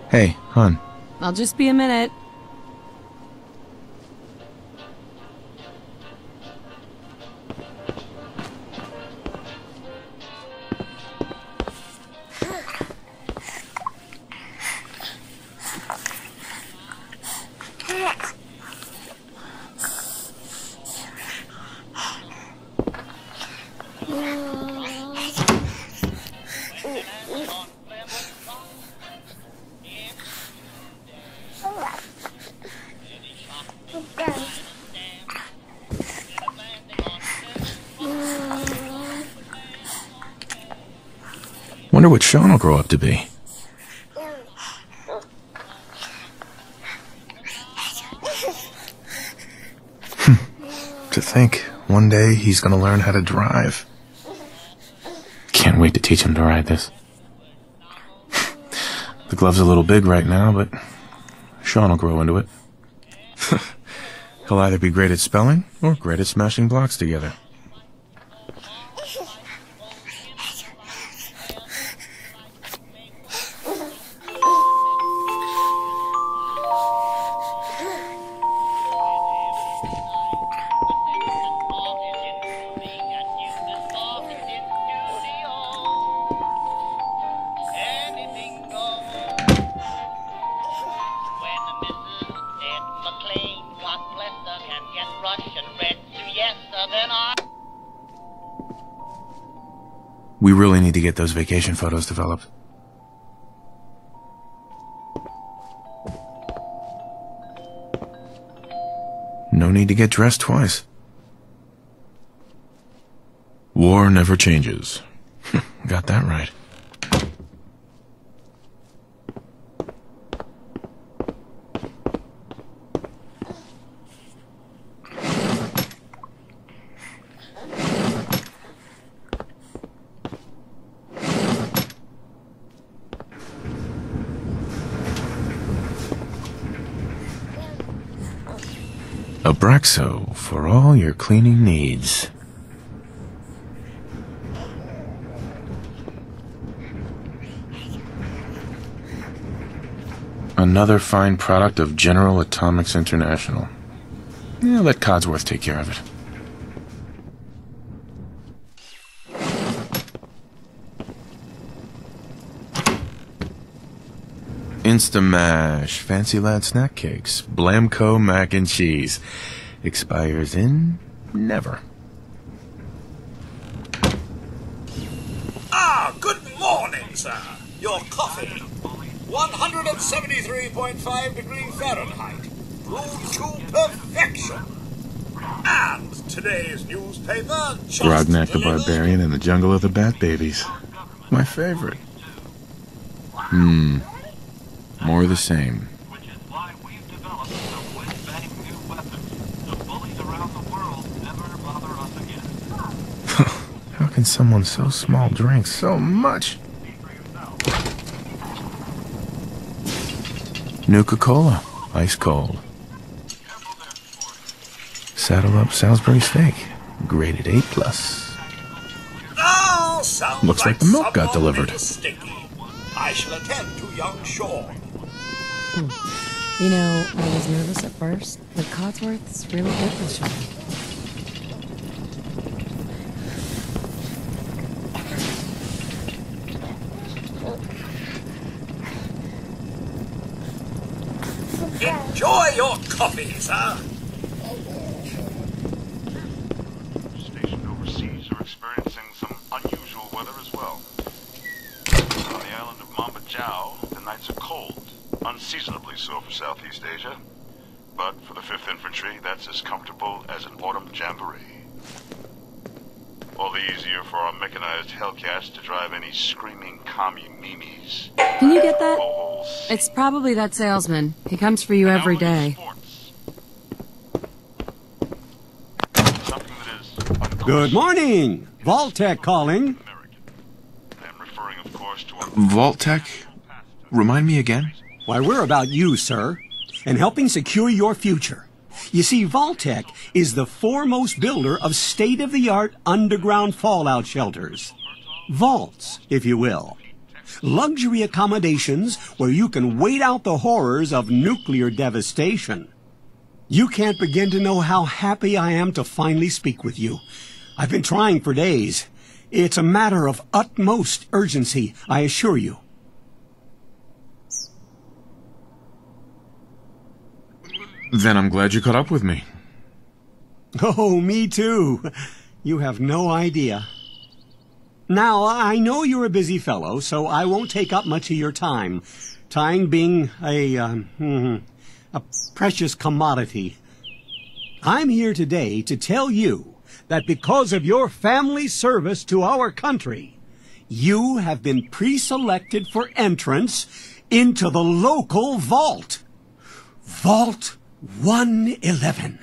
Hey, hon. I'll just be a minute. Wonder what Sean will grow up to be. To think, one day he's gonna learn how to drive. Can't wait to teach him to ride this. The glove's a little big right now, but Sean will grow into it. He'll either be great at spelling or great at smashing blocks together. We really need to get those vacation photos developed. No need to get dressed twice. War never changes. Got that right. Abraxo for all your cleaning needs. Another fine product of General Atomics International. Yeah, let Codsworth take care of it. Instamash, Fancy Lad Snack Cakes, Blamco Mac and Cheese. Expires in never. Ah, good morning, sir. Your coffee. 173.5 degrees Fahrenheit. Brewed to perfection. And today's newspaper just Grognak the delivered. Barbarian in the Jungle of the Bat Babies. My favorite. More of the same. Which is why we've developed some whiz-bang new weapons. The bullies around the world never bother us again. How can someone so small drink so much? Nuka-Cola, ice cold. Saddle up Salisbury steak, graded A+. Oh, sounds Looks like the milk got someone delivered. is sticky. I shall attend to young Sean. You know, I was nervous at first, but Codsworth's really good with Sean. Enjoy your coffee, sir. Stationed overseas are experiencing some unusual weather as well. On the island of Mamba Jau, the nights are cold, unseasonably so for Southeast Asia. But for the 5th Infantry, that's as comfortable as an autumn jamboree. All the easier for our mechanized Hellcats to drive any screaming commie memes. Can you get that? Oh, It's probably that salesman. He comes for you every day. Good morning! Vault-Tec calling. Vault-Tec? Remind me again? Why, we're about you, sir, and helping secure your future. You see, Vault-Tec is the foremost builder of state-of-the-art underground fallout shelters. Vaults, if you will. luxury accommodations where you can wait out the horrors of nuclear devastation. You can't begin to know how happy I am to finally speak with you. I've been trying for days. It's a matter of utmost urgency, I assure you. Then I'm glad you caught up with me. Oh, me too. You have no idea. Now, I know you're a busy fellow, so I won't take up much of your time. Time being a precious commodity. I'm here today to tell you that because of your family service to our country, you have been pre-selected for entrance into the local vault. Vault 111.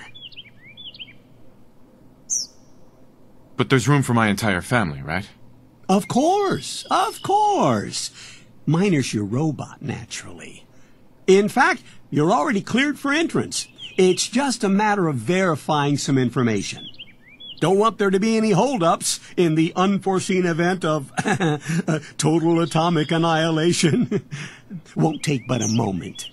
But there's room for my entire family, right? Of course, of course. Minus your robot, naturally. In fact, you're already cleared for entrance. It's just a matter of verifying some information. Don't want there to be any holdups in the unforeseen event of total atomic annihilation. Won't take but a moment.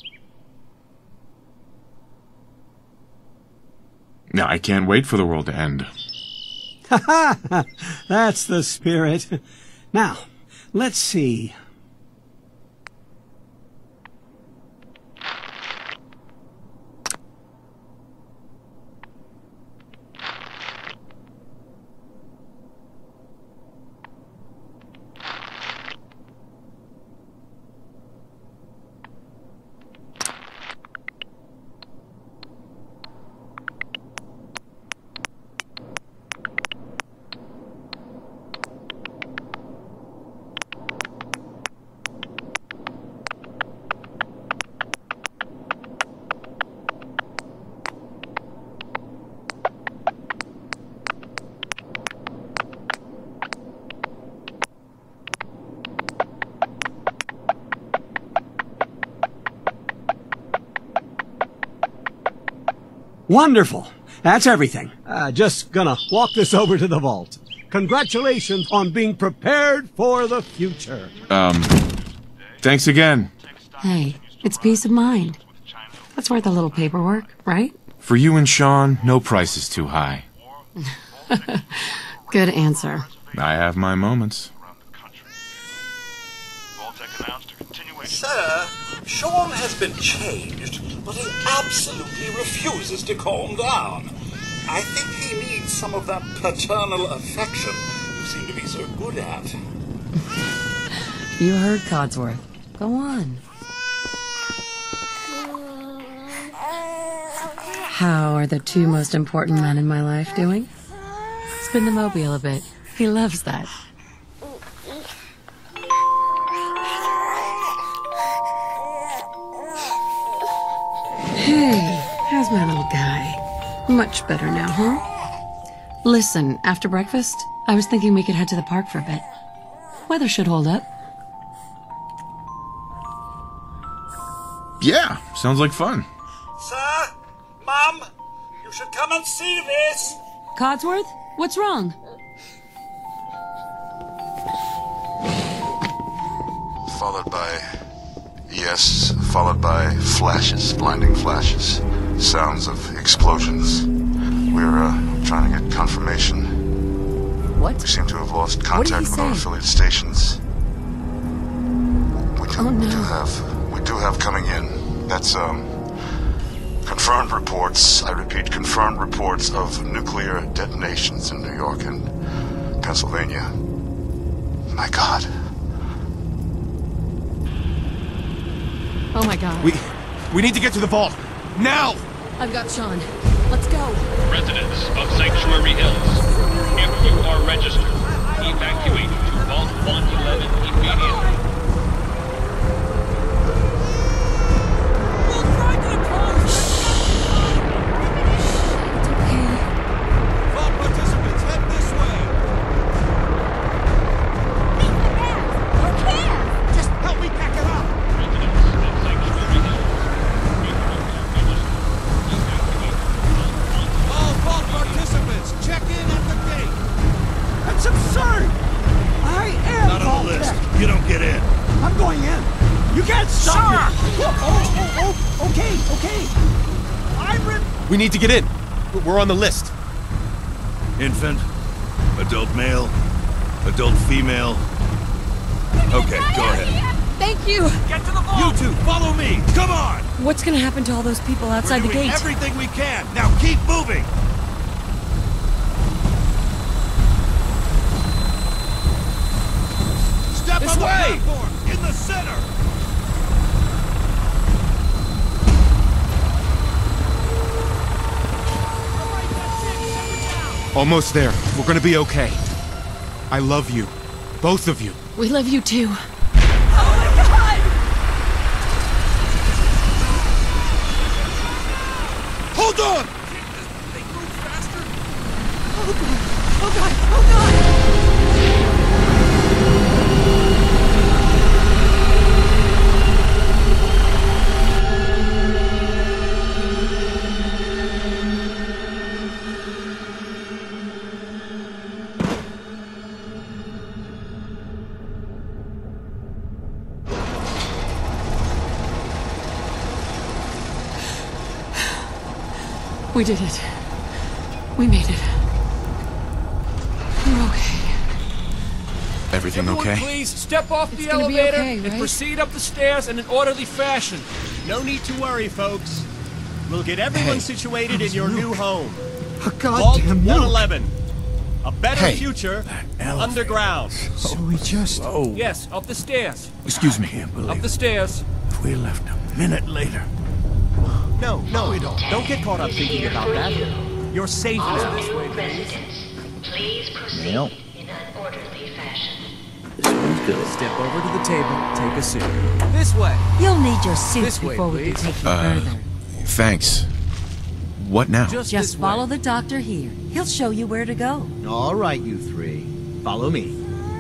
Now, I can't wait for the world to end. Ha ha! That's the spirit. Now, let's see. Wonderful. That's everything. Just gonna walk this over to the vault. Congratulations on being prepared for the future. Thanks again. Hey, it's peace of mind. That's worth a little paperwork, right? For you and Sean, no price is too high. Good answer. I have my moments. Sir, Sean has been changed, but he absolutely refuses to calm down. I think he needs some of that paternal affection you seem to be so good at. You heard Codsworth. Go on. How are the two most important men in my life doing? Spin the mobile a bit. He loves that. Hey, how's my little guy? Much better now, huh? Listen, after breakfast, I was thinking we could head to the park for a bit. Weather should hold up. Yeah, sounds like fun. Sir, Mum, you should come and see this. Codsworth, what's wrong? Followed by flashes, blinding flashes. Sounds of explosions. We're trying to get confirmation. What? We seem to have lost contact with our affiliate stations. We do have coming in. That's confirmed reports. I repeat, confirmed reports of nuclear detonations in New York and Pennsylvania. My God. Oh my God. We need to get to the vault. Now! I've got Sean. Let's go. Residents of Sanctuary Hills, if you are registered, evacuate to Vault 111 immediately. We'll try to approach. It's okay. Vault participants, head this way. Just help me pack it up. Residents of Sanctuary Hills, if you are registered, evacuate to Vault 111. All vault participants, check in at the gate. That's absurd! I am Not on the list. You don't get in. You can't stop me! Oh, okay. We need to get in. We're on the list. Infant, adult male, adult female. Okay, go ahead. Thank you. Get to the vault! You two, follow me! Come on! What's gonna happen to all those people outside We're the doing gate? everything we can. Now keep moving! Step This on the way! platform! In the center! Almost there. We're gonna be okay. I love you. Both of you. We love you too. Hold on! We did it. We made it. We're okay. Everything Everyone, okay? please step off the gonna be elevator okay, right? and proceed up the stairs in an orderly fashion. No need to worry, folks. We'll get everyone situated in your new home. Vault 111. A better Hey. future underground. So we just... Yes, up the stairs. Excuse me. Up the stairs. If we left a minute later... No, we don't. Don't get caught up thinking about that. Your safe is this way, please. Please proceed Neil. in an orderly fashion. This one's good. Step over to the table, take a seat. This way. You'll need your suit This way, before we can please. take you further. Thanks. What now? Just this follow way. the doctor here. He'll show you where to go. All right, you three. Follow me.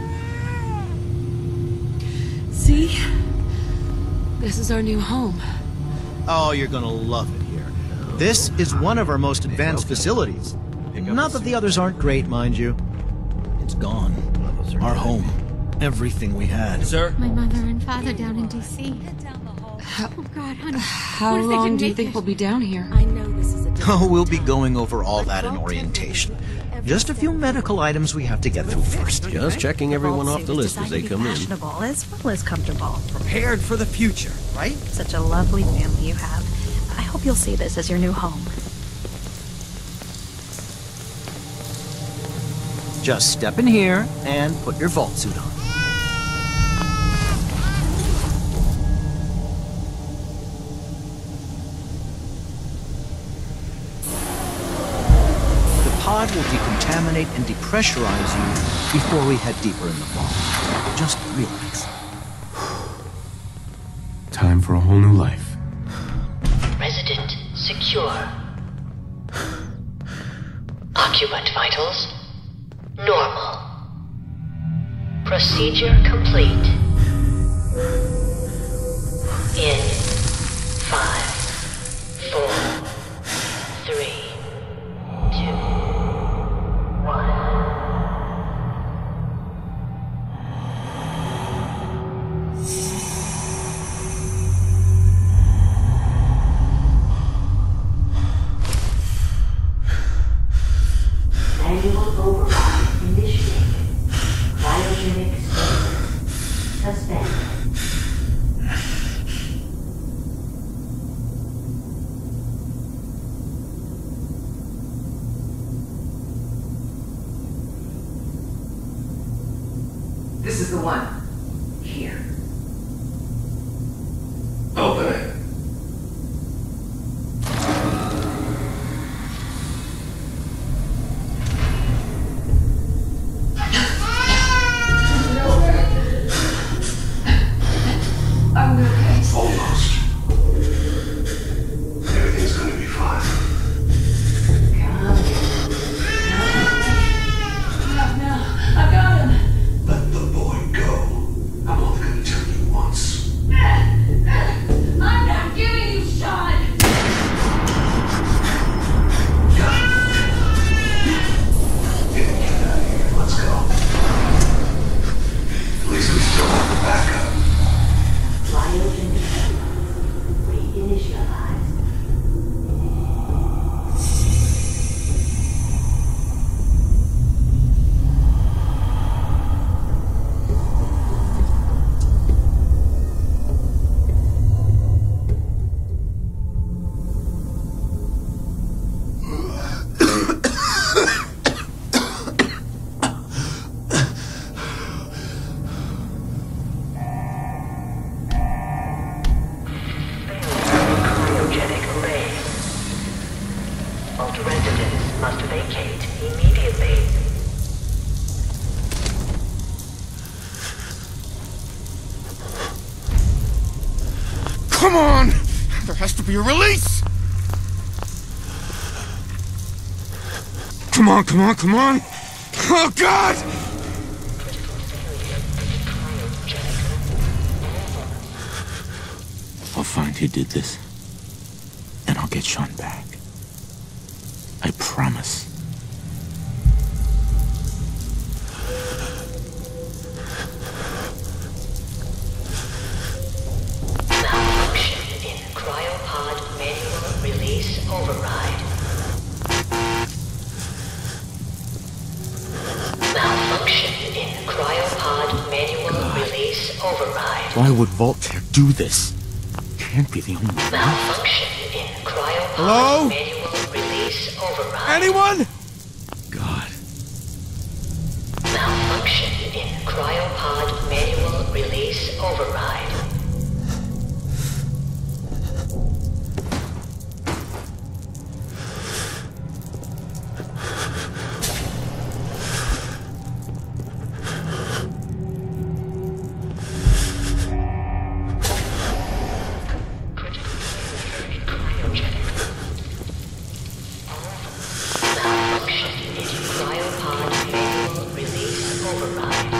See? This is our new home. Oh, you're gonna love it here. This is one of our most advanced facilities. Not that the others aren't great, mind you. It's gone. Our home. Everything we had. Sir? My mother and father down in D.C. Oh, God, honey. How What if they long didn't do you make think it? we'll be down here? I know this is a Oh, we'll be going over all that in orientation. Just a few medical items we have to get through first. Just checking everyone off the list as they come in. fashionable as well as comfortable. Prepared for the future, right? Such a lovely family you have. I hope you'll see this as your new home. Just step in here and put your vault suit on. The pod will decontaminate and depressurize you before we head deeper in the vault. Just relax. Time for a whole new life. Resident secure. Occupant vitals normal. Procedure complete. In 5, 4, 3, 2, 1. Manual override initiated. Cryogenic state suspended. This is the one. Here. Open it. I'm okay. Almost. Everything's gonna be fine. No, I got him. Let the boy go. Come on! There has to be a release! Come on, come on, come on! Oh, God! I'll find who did this, and I'll get Sean back. I promise. Malfunction in cryopod manual release override. Malfunction in cryopod manual release override. Why would Voltaire do this? Can't be the only one. Malfunction in cryopod Hello? manual release override. Anyone? God. Malfunction in cryopod manual release override. Malfunction in cryopod manual release override.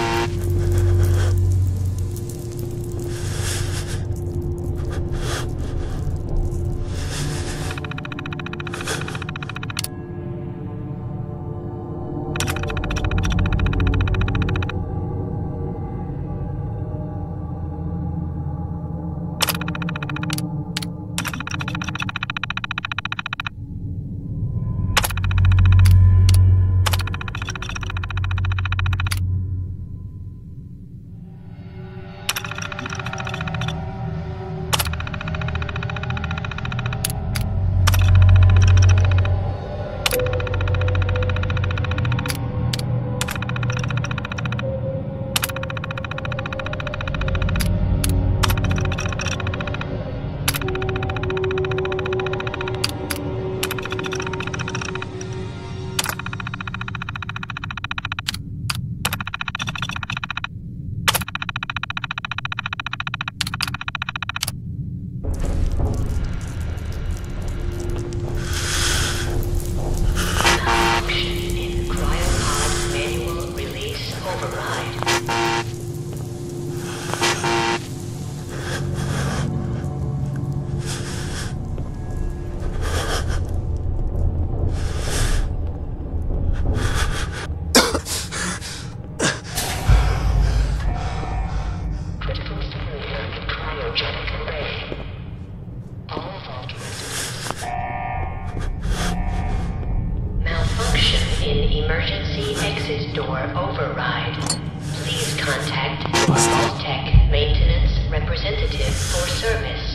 Emergency exit door override. Please contact Vault-Tec maintenance representative for service.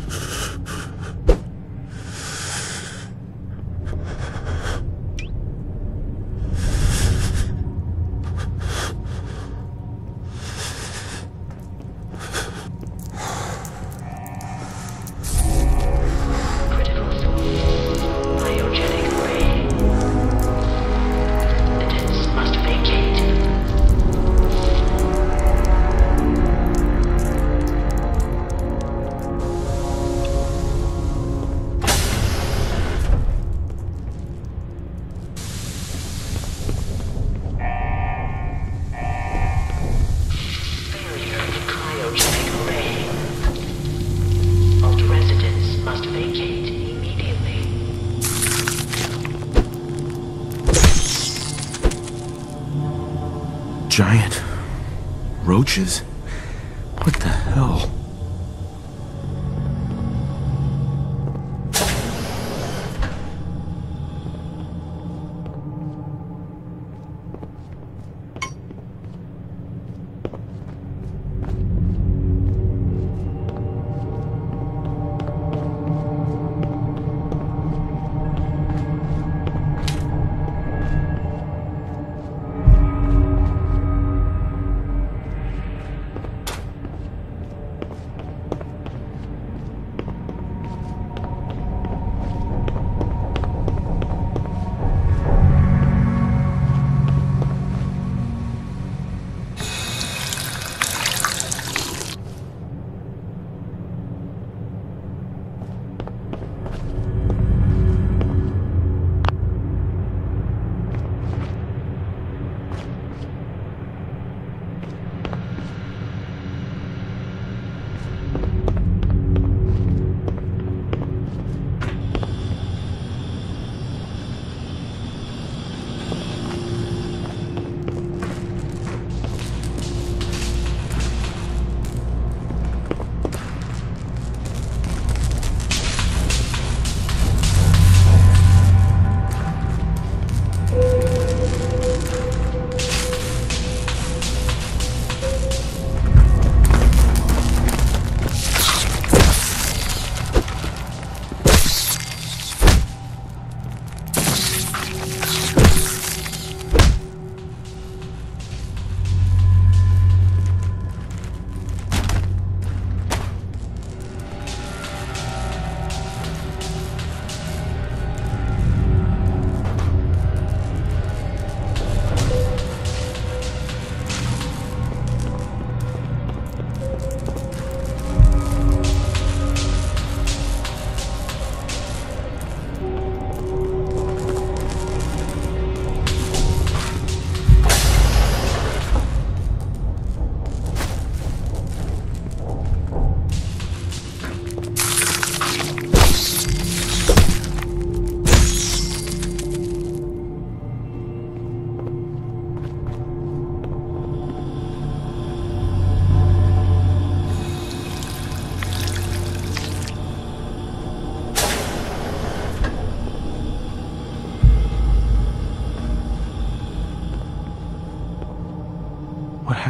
Giant roaches? What the hell?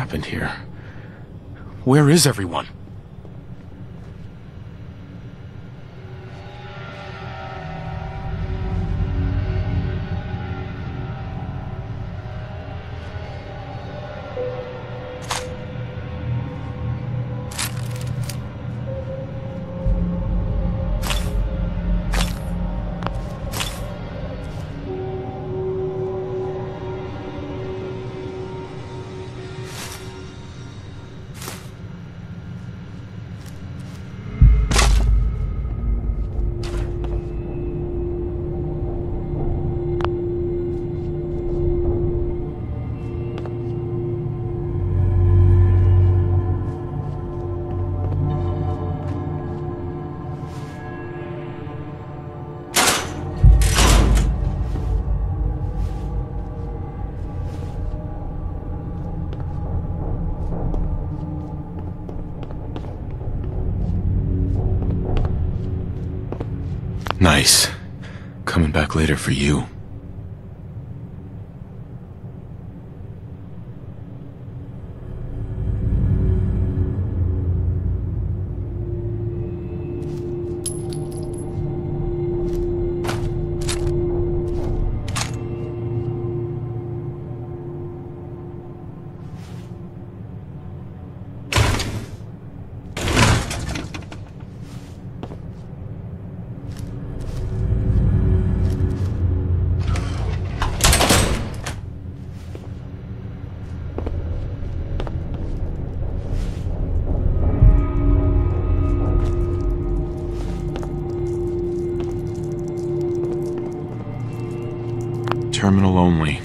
happened here. Where is everyone? Nice. Coming back later for you. Terminal only.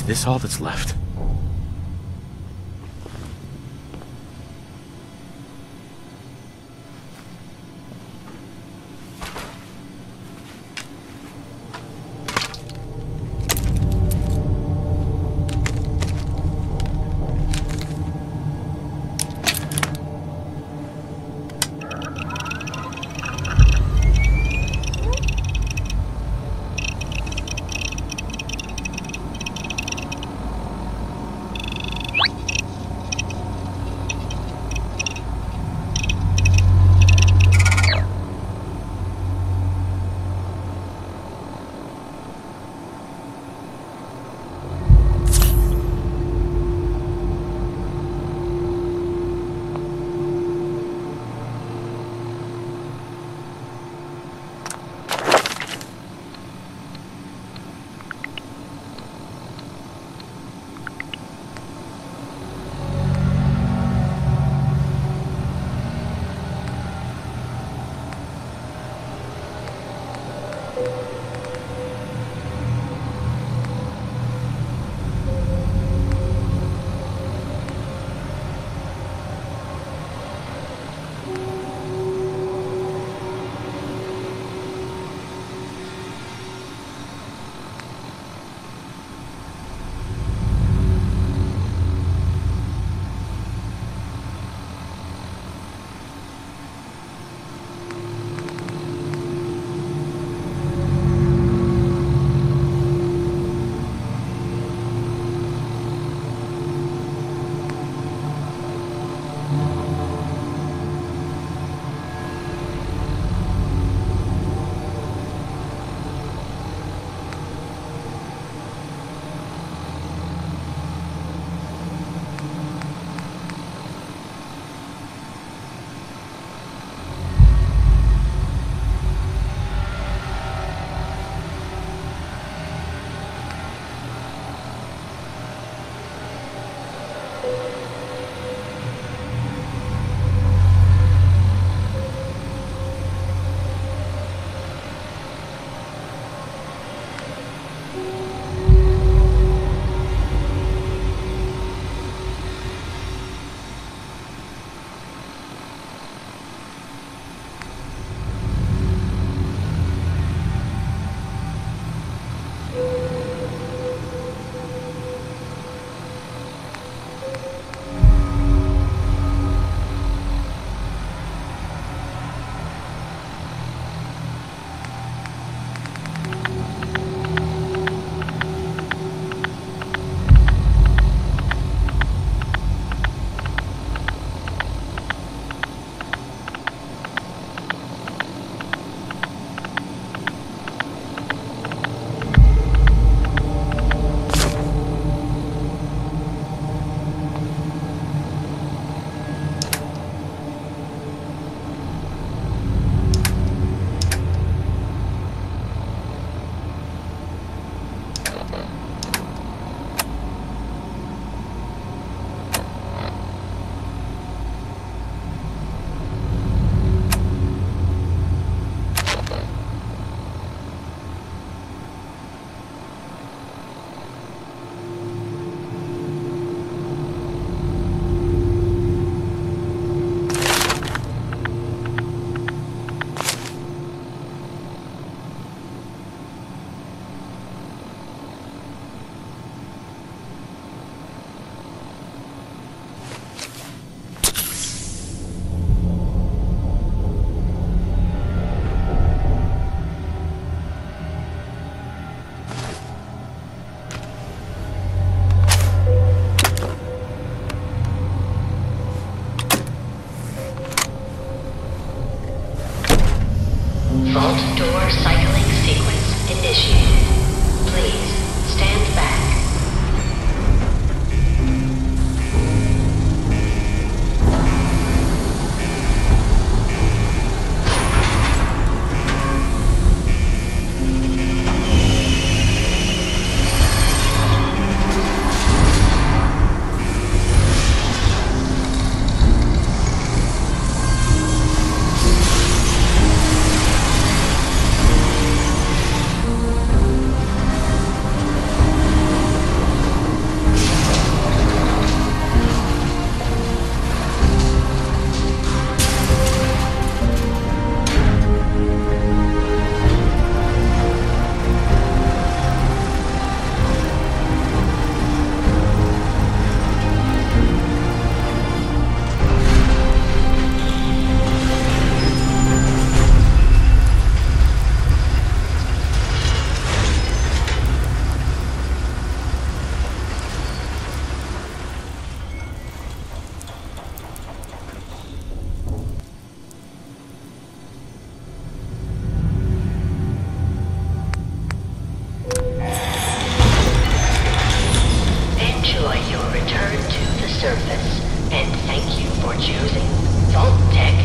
this all that's left? You're choosing Vault-Tec.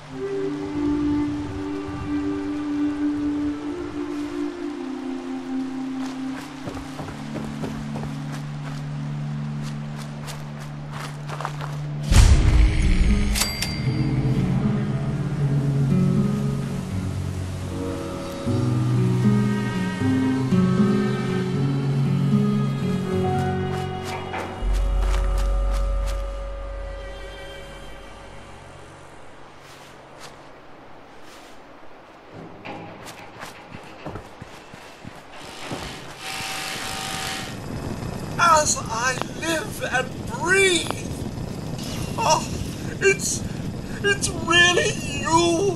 As I live and breathe. Oh, it's really you.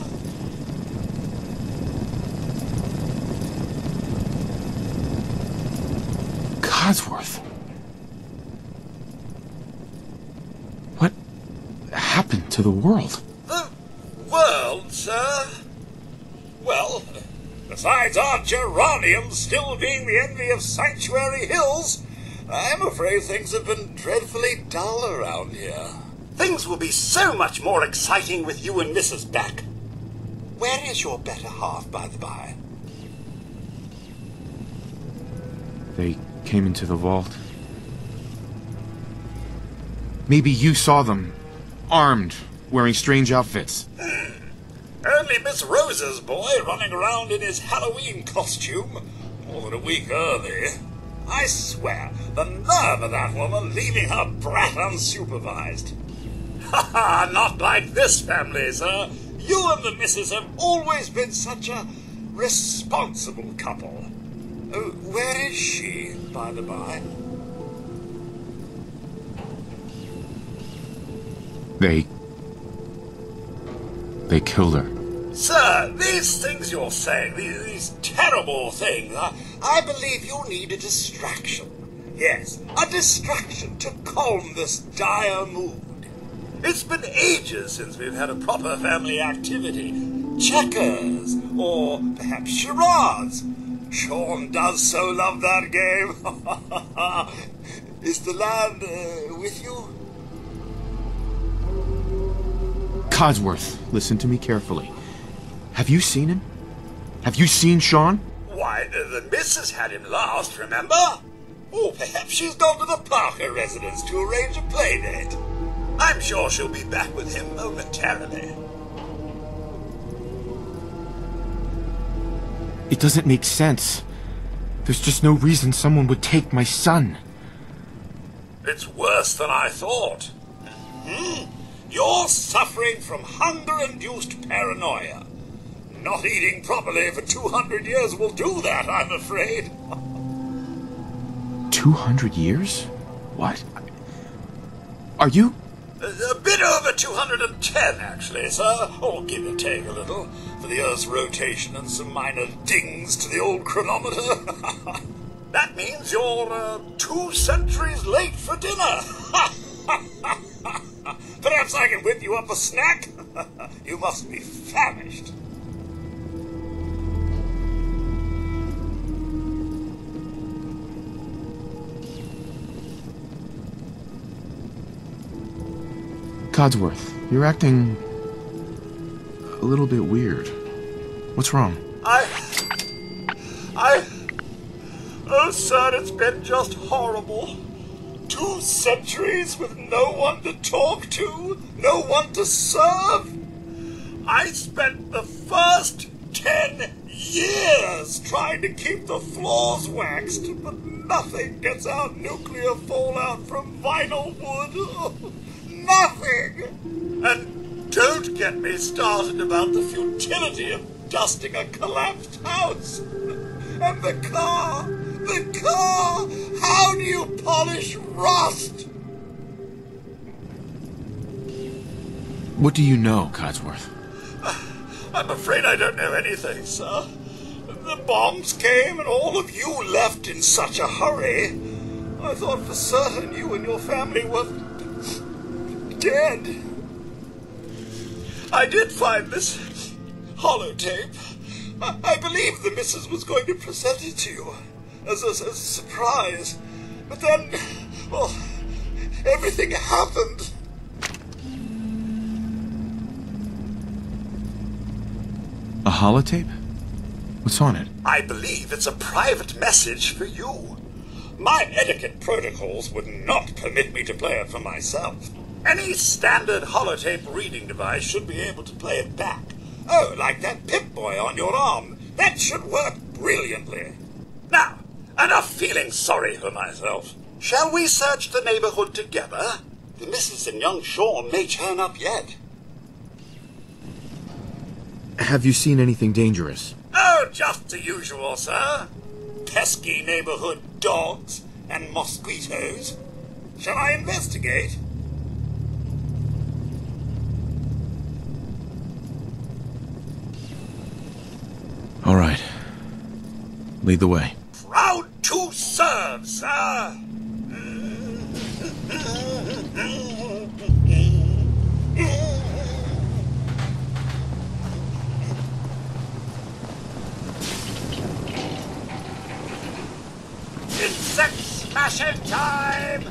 Codsworth. What happened to the world? The world, sir? Well, besides our geraniums still being the envy of Sanctuary Hills, I'm afraid things have been dreadfully dull around here. Things will be so much more exciting with you and Mrs. back. Where is your better half, by the by? They came into the vault. Maybe you saw them, armed, wearing strange outfits. Only Miss Rosa's boy running around in his Halloween costume more than a week early. I swear, the nerve of that woman leaving her brat unsupervised. Ha ha, not like this family, sir. You and the missus have always been such a responsible couple. Where is she, by the by? They killed her. Sir, these things you're saying, these terrible things, I believe you need a distraction. Yes, a distraction to calm this dire mood. It's been ages since we've had a proper family activity. Checkers, or perhaps charades. Sean does so love that game. Is the lad with you? Codsworth, listen to me carefully. Have you seen him? Have you seen Sean? Why, the missus had him last, remember? Or perhaps she's gone to the Parker residence to arrange a play date. I'm sure she'll be back with him momentarily. It doesn't make sense. There's just no reason someone would take my son. It's worse than I thought. You're suffering from hunger-induced paranoia. Not eating properly for 200 years will do that, I'm afraid. 200 years? What? Are you? A bit over 210, actually, sir. Or give or take a little, for the Earth's rotation and some minor dings to the old chronometer. That means you're 2 centuries late for dinner. Perhaps I can whip you up a snack? You must be famished. Codsworth, you're acting a little bit weird. What's wrong? Oh, sir, it's been just horrible. 2 centuries with no one to talk to, no one to serve. I spent the first 10 years trying to keep the floors waxed, but nothing gets out nuclear fallout from vinyl wood. Nothing! And don't get me started about the futility of dusting a collapsed house. And the car! The car! How do you polish rust? What do you know, Codsworth? I'm afraid I don't know anything, sir. The bombs came and all of you left in such a hurry. I thought for certain you and your family were dead. I did find this holotape. I believe the missus was going to present it to you as a surprise. But then, well, everything happened. A holotape? What's on it? I believe it's a private message for you. My etiquette protocols would not permit me to play it for myself. Any standard holotape reading device should be able to play it back. Oh, like that Pip-Boy on your arm. That should work brilliantly. Now, enough feeling sorry for myself. Shall we search the neighborhood together? The missus and young Sean may turn up yet. Have you seen anything dangerous? Oh, just the usual, sir. Pesky neighborhood dogs and mosquitoes. Shall I investigate? All right. Lead the way. Proud to serve, sir. Insect smashing time!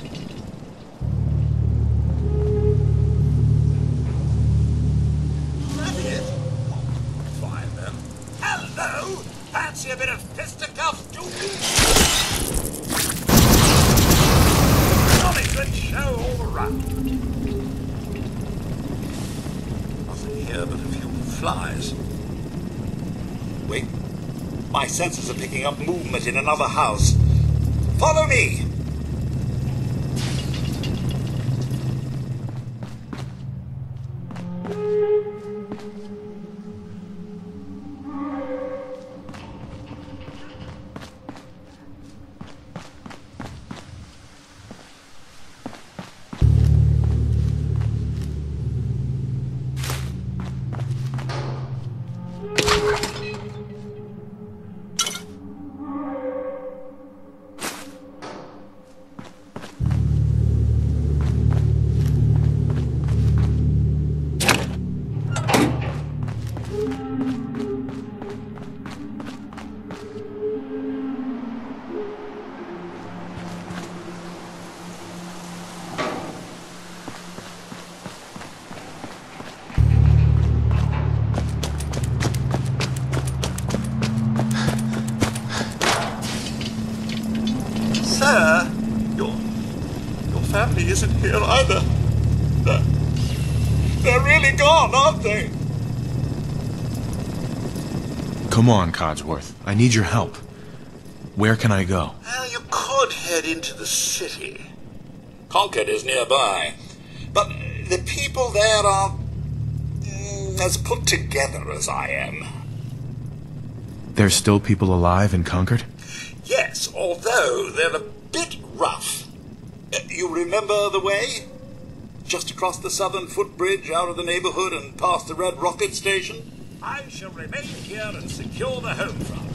That it? Fine then. Hello! Fancy a bit of fisticuffs, do you? Jolly good show all around. Nothing here but a few flies. Wait. My senses are picking up movement in another house. Follow me! Sir, your family isn't here either. They're really gone, aren't they? Come on, Codsworth. I need your help. Where can I go? Well, you could head into the city. Concord is nearby. But the people there are as put together as I am. There's still people alive in Concord? Yes, although they're a bit rough. You remember the way? Just across the southern footbridge, out of the neighborhood and past the Red Rocket Station? I shall remain here and secure the home front.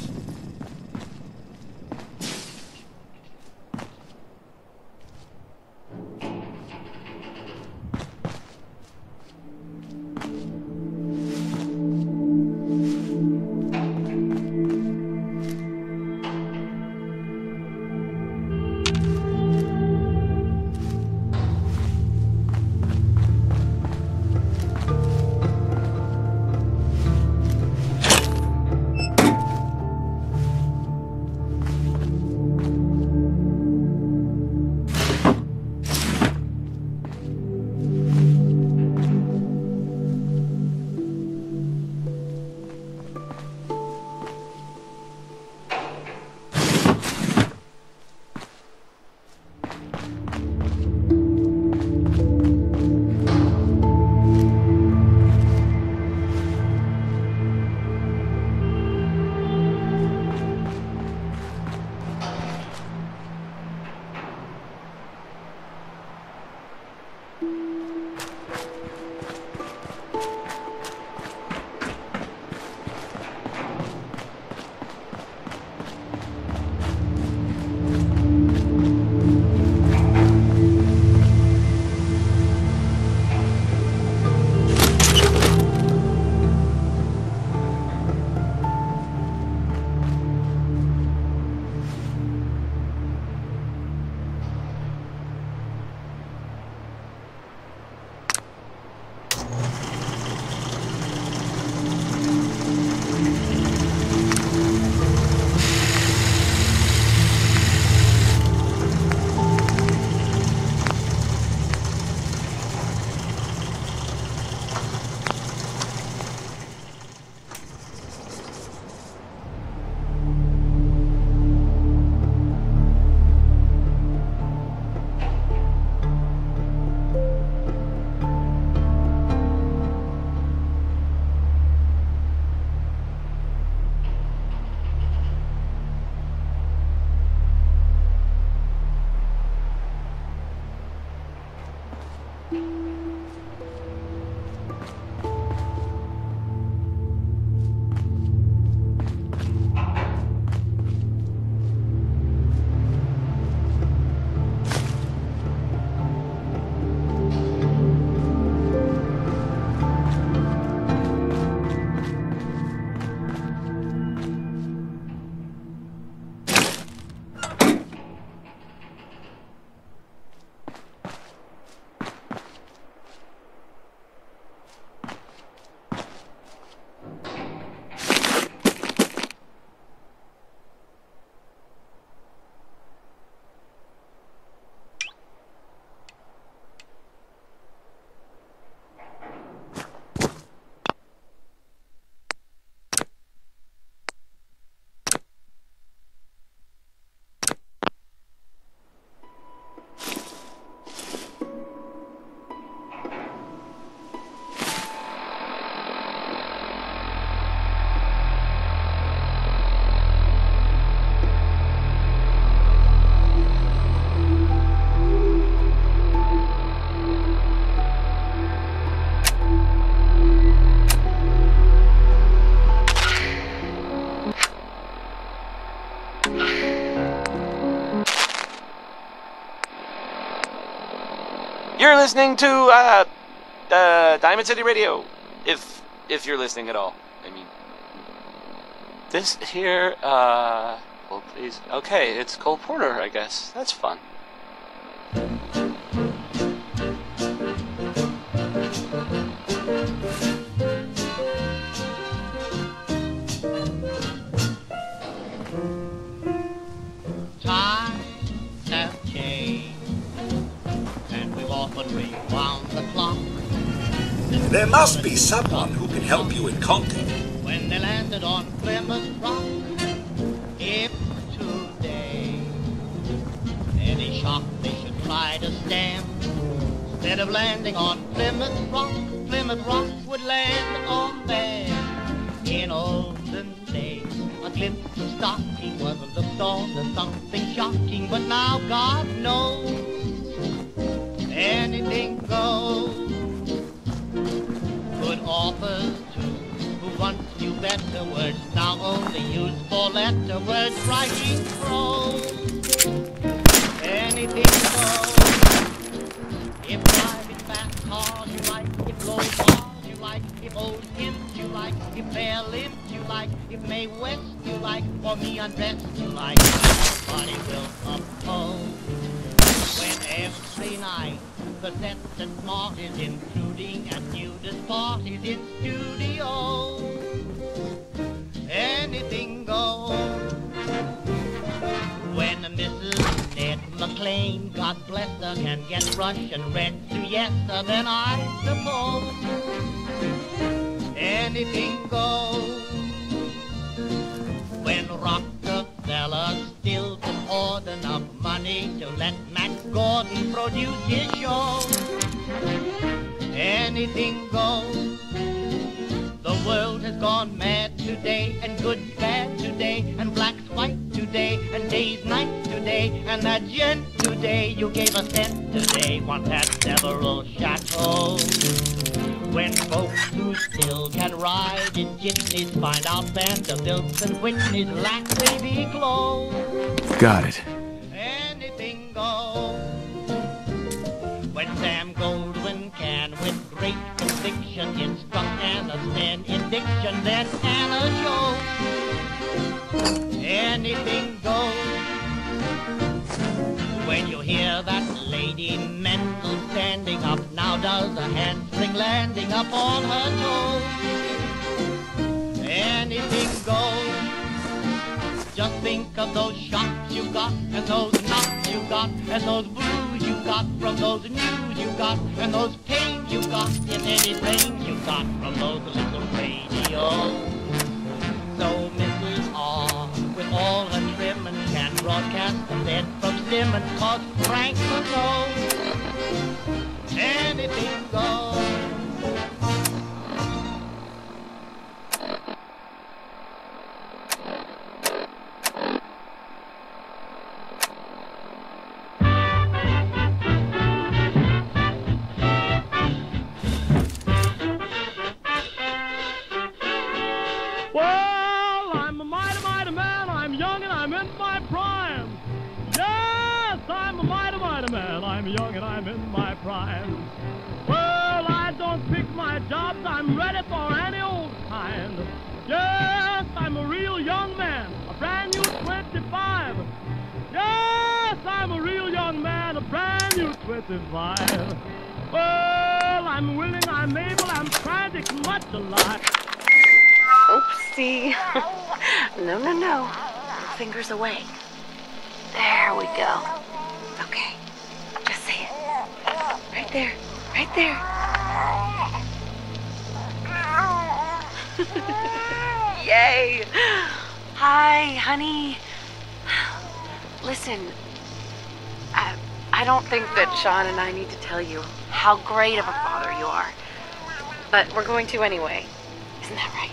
listening to Diamond City Radio. If you're listening at all. I mean, this here, well, please. Okay, it's Cole Porter, I guess. That's fun. Times have changed, and we've often rewound the clock. There must be someone who can help you in Concord. When they landed on Plymouth Rock, if today any shock they should try to stem, instead of landing on Plymouth Rock would land on them. In olden days, a glimpse of stocking was looked on as something shocking, but now God knows anything goes. Good authors too, who once knew better words, now only use four-letter words, writing prose. Anything goes. If driving fast cars you like, if low bars you like, if old hymns you like, if fair limbs you like, if Mae West you like, or me undressed you like, nobody will oppose. When every night the sets and smart is intruding and nudist parties in studio, anything goes. When Mrs. Ned McLean, God bless her, can get Russian red to yes sir, then I suppose anything goes. When Rockefeller still can hoard enough money to let Max Gordon produce his show, anything goes. The world has gone mad today, and good's bad today, and black's white today, and day's night today, and that gent today you gave a cent today once had several chateaux. When folks who still can ride in jitneys find out Vanderbilts and Whitneys lack baby clothes, Got it. anything goes. When Sam Goldwyn can, with great conviction, instruct Anna Sten in diction, then Anna shows anything goes. When you hear that Lady Mendel standing up, now does a handspring landing up on her toes, anything goes. Just think of those shocks you got, and those knocks you got, and those blues you got from those news you got, and those pains you got in any rain you got from those little radios. So Mrs. R, with all her trimmings, can broadcast the dead from Simmons, 'cause Frank will know anything goes. Well, I'm a mighty, mighty man. I'm young and I'm in my prime. Yes, I'm a mighty, mighty man. I'm young and I'm in my prime. Well, I don't pick my jobs. I'm ready for any old kind. Yes, I'm a real young man, a brand new 25. Yes, I'm a real young man, a brand new 25. Well, I'm willing, I'm able, I'm trying to keep much alive. Oopsie. No. Fingers away. There we go. Okay. Just say it. Right there. Right there. Yay. Hi, honey. Listen, I don't think that Sean and I need to tell you how great of a father you are. But we're going to anyway. Isn't that right?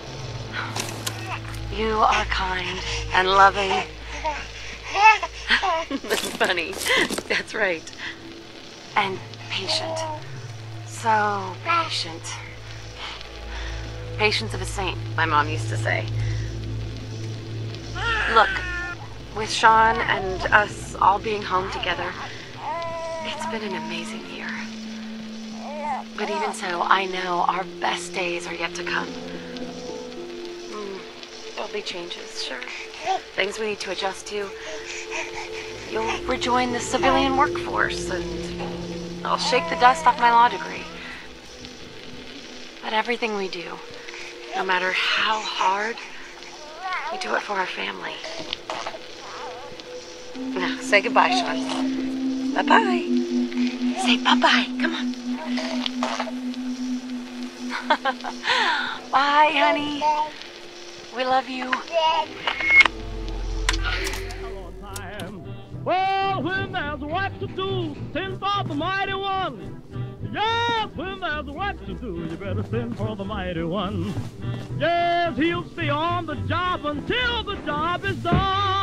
You are kind and loving. That's funny. That's right. And patient. So patient. Patience of a saint, my mom used to say. Look, with Sean and us all being home together, it's been an amazing year. But even so, I know our best days are yet to come. There'll be changes, sure. Things we need to adjust to. You'll rejoin the civilian workforce, and I'll shake the dust off my law degree. But everything we do, no matter how hard, we do it for our family. Now, say goodbye, Sean. Bye-bye. Say bye-bye. Come on. Bye, honey. We love you. Well, when there's work to do, send for the mighty one. Yes, when there's work to do, you better send for the mighty one. Yes, he'll stay on the job until the job is done.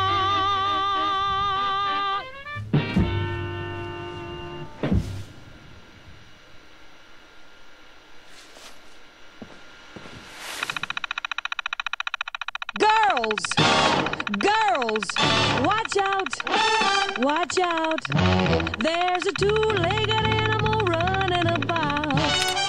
Girls, watch out, watch out. There's a two-legged animal running about.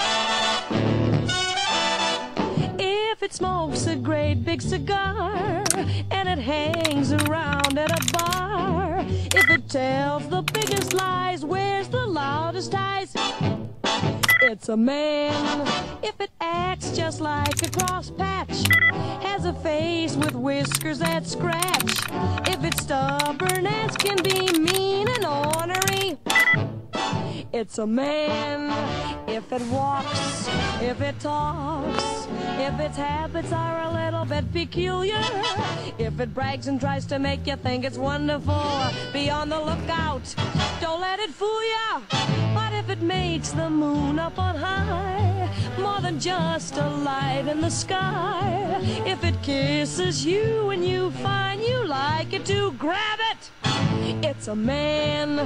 If it smokes a great big cigar and it hangs around at a bar, if it tells the biggest lies, wears the loudest ties, it's a man. If it acts just like a cross patch, has a face with whiskers that scratch, if it's stubborn as can be, mean and ornery, it's a man. If it walks, if it talks, if its habits are a little bit peculiar, if it brags and tries to make you think it's wonderful, be on the lookout, don't let it fool ya. What if it makes the moon up on high more than just a light in the sky? If it kisses you and you find you like it to, grab it, it's a man.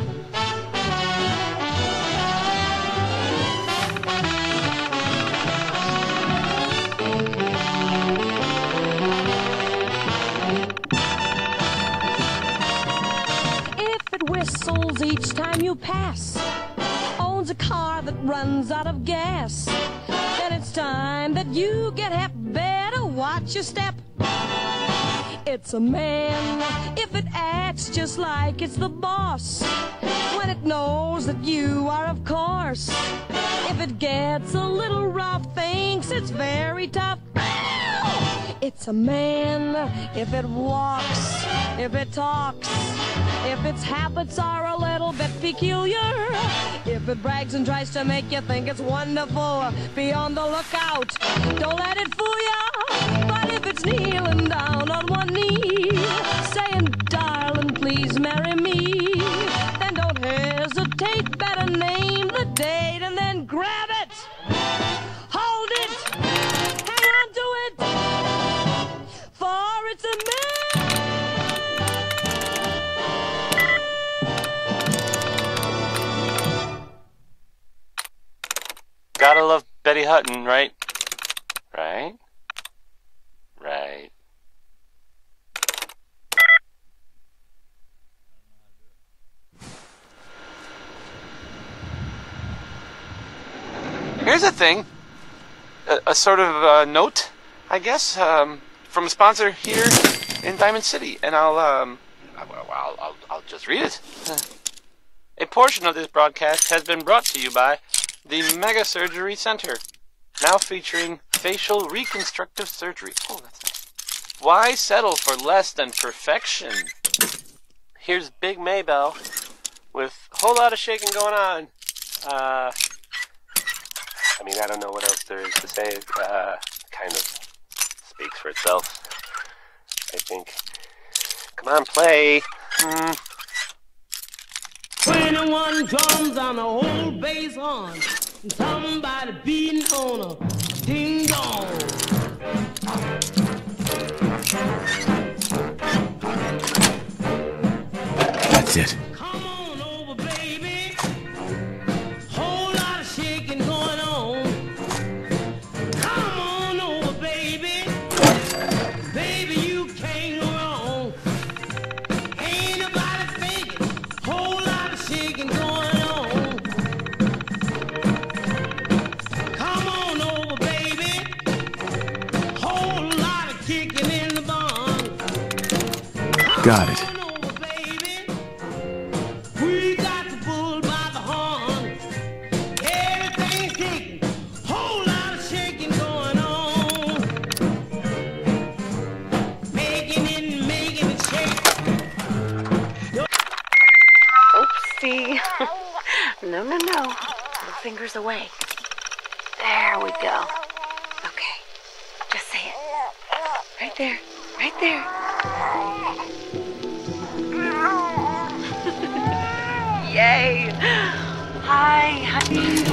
If it whistles each time you pass, owns a car that runs out of gas, then it's time that you get hep. Better watch your step, it's a man. If it acts just like it's the boss when it knows that you are, of course, if it gets a little rough, thinks it's very tough, it's a man. If it walks, if it talks, if its habits are a little bit peculiar, if it brags and tries to make you think it's wonderful, be on the lookout, don't let it fool ya. But if it's kneeling down on one knee, saying, darling, please marry me, then don't hesitate, better name the date and then grab it, hold it, hang on to it, for it's a man. Gotta love Betty Hutton, right? Right? Right. Here's a thing. A sort of note, I guess, from a sponsor here in Diamond City, and I'll just read it. A portion of this broadcast has been brought to you by the Mega Surgery Center, now featuring facial reconstructive surgery. Oh, that's nice. Why settle for less than perfection? Here's Big Maybell with a whole lot of shaking going on. I mean, I don't know what else there is to say. Kind of speaks for itself, I think. Come on, play. 21 drums on a whole bass horn, and somebody beating on a ding dong. That's it. Come on over, baby. Whole lot of shaking going on. Come on over, baby. Baby, you can't go wrong. Ain't nobody faking. Whole lot of shaking going on. kicking in the barn. Got it. We got the bull by the horn. Everything's kicking, whole lot of shaking going on. Making it shake. Oopsie. No. Little fingers away. There we go. Okay. Just say it. Right there. Right there. Yay! Hi, honey.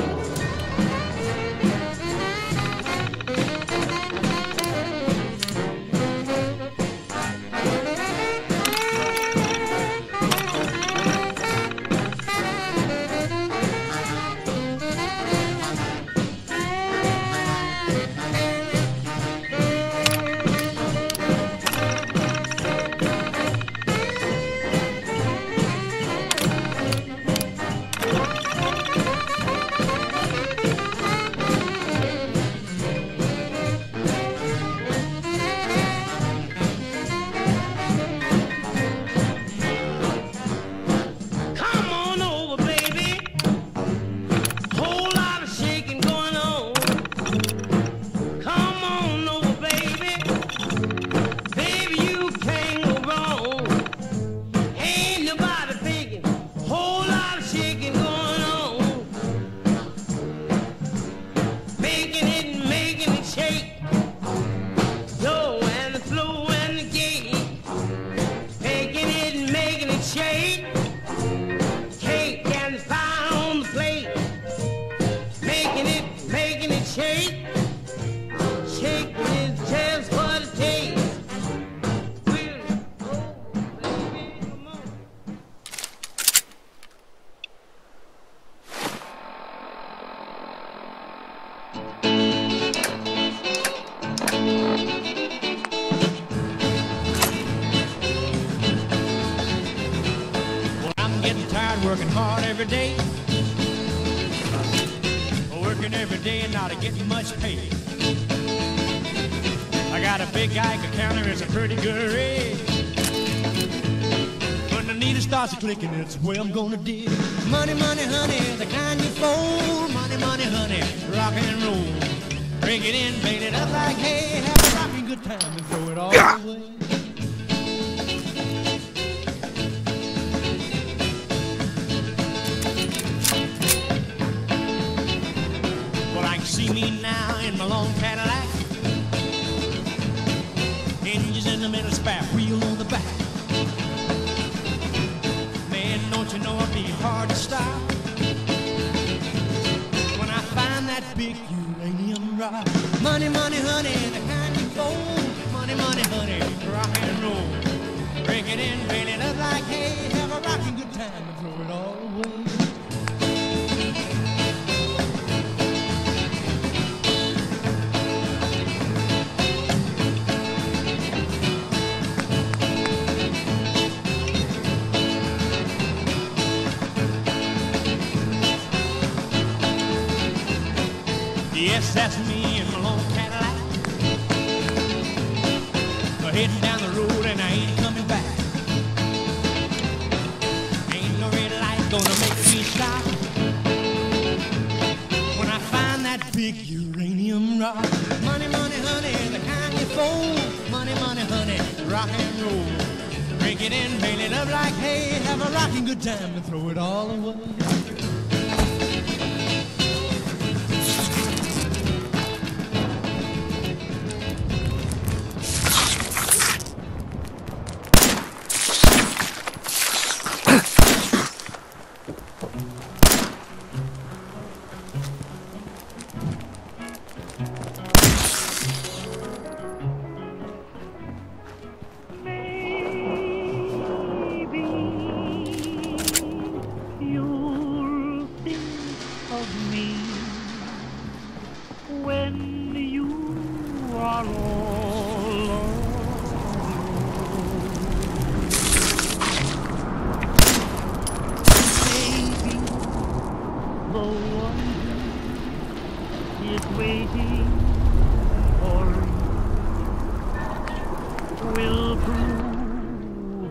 Working hard every day. Working every day and not getting much pay. I got a big Geiger counter, it's a pretty good rate. When the needle starts clicking, it's the way I'm gonna dig. Money, money, honey, the kind you fold. Money, money, honey, rock and roll. Break it in, bait it up like hay. Have a rocking good time and throw it all away. See me now in my long Cadillac. Hinges in the middle, spare wheel on the back. Man, don't you know it'd be hard to stop when I find that big uranium rock. Money, money, honey, the kind you fold. Money, money, honey, rock and roll. Break it in, bail it up like hay. Have a rocking good time and throw it all away. Yes, that's me in my long Cadillac. Heading down the road and I ain't coming back. Ain't no red light gonna make me stop when I find that big uranium rock. Money, money, honey, the kind you fold. Money, money, honey, rock and roll. Break it in, bail it up like hay. Have a rocking good time and throw it all away.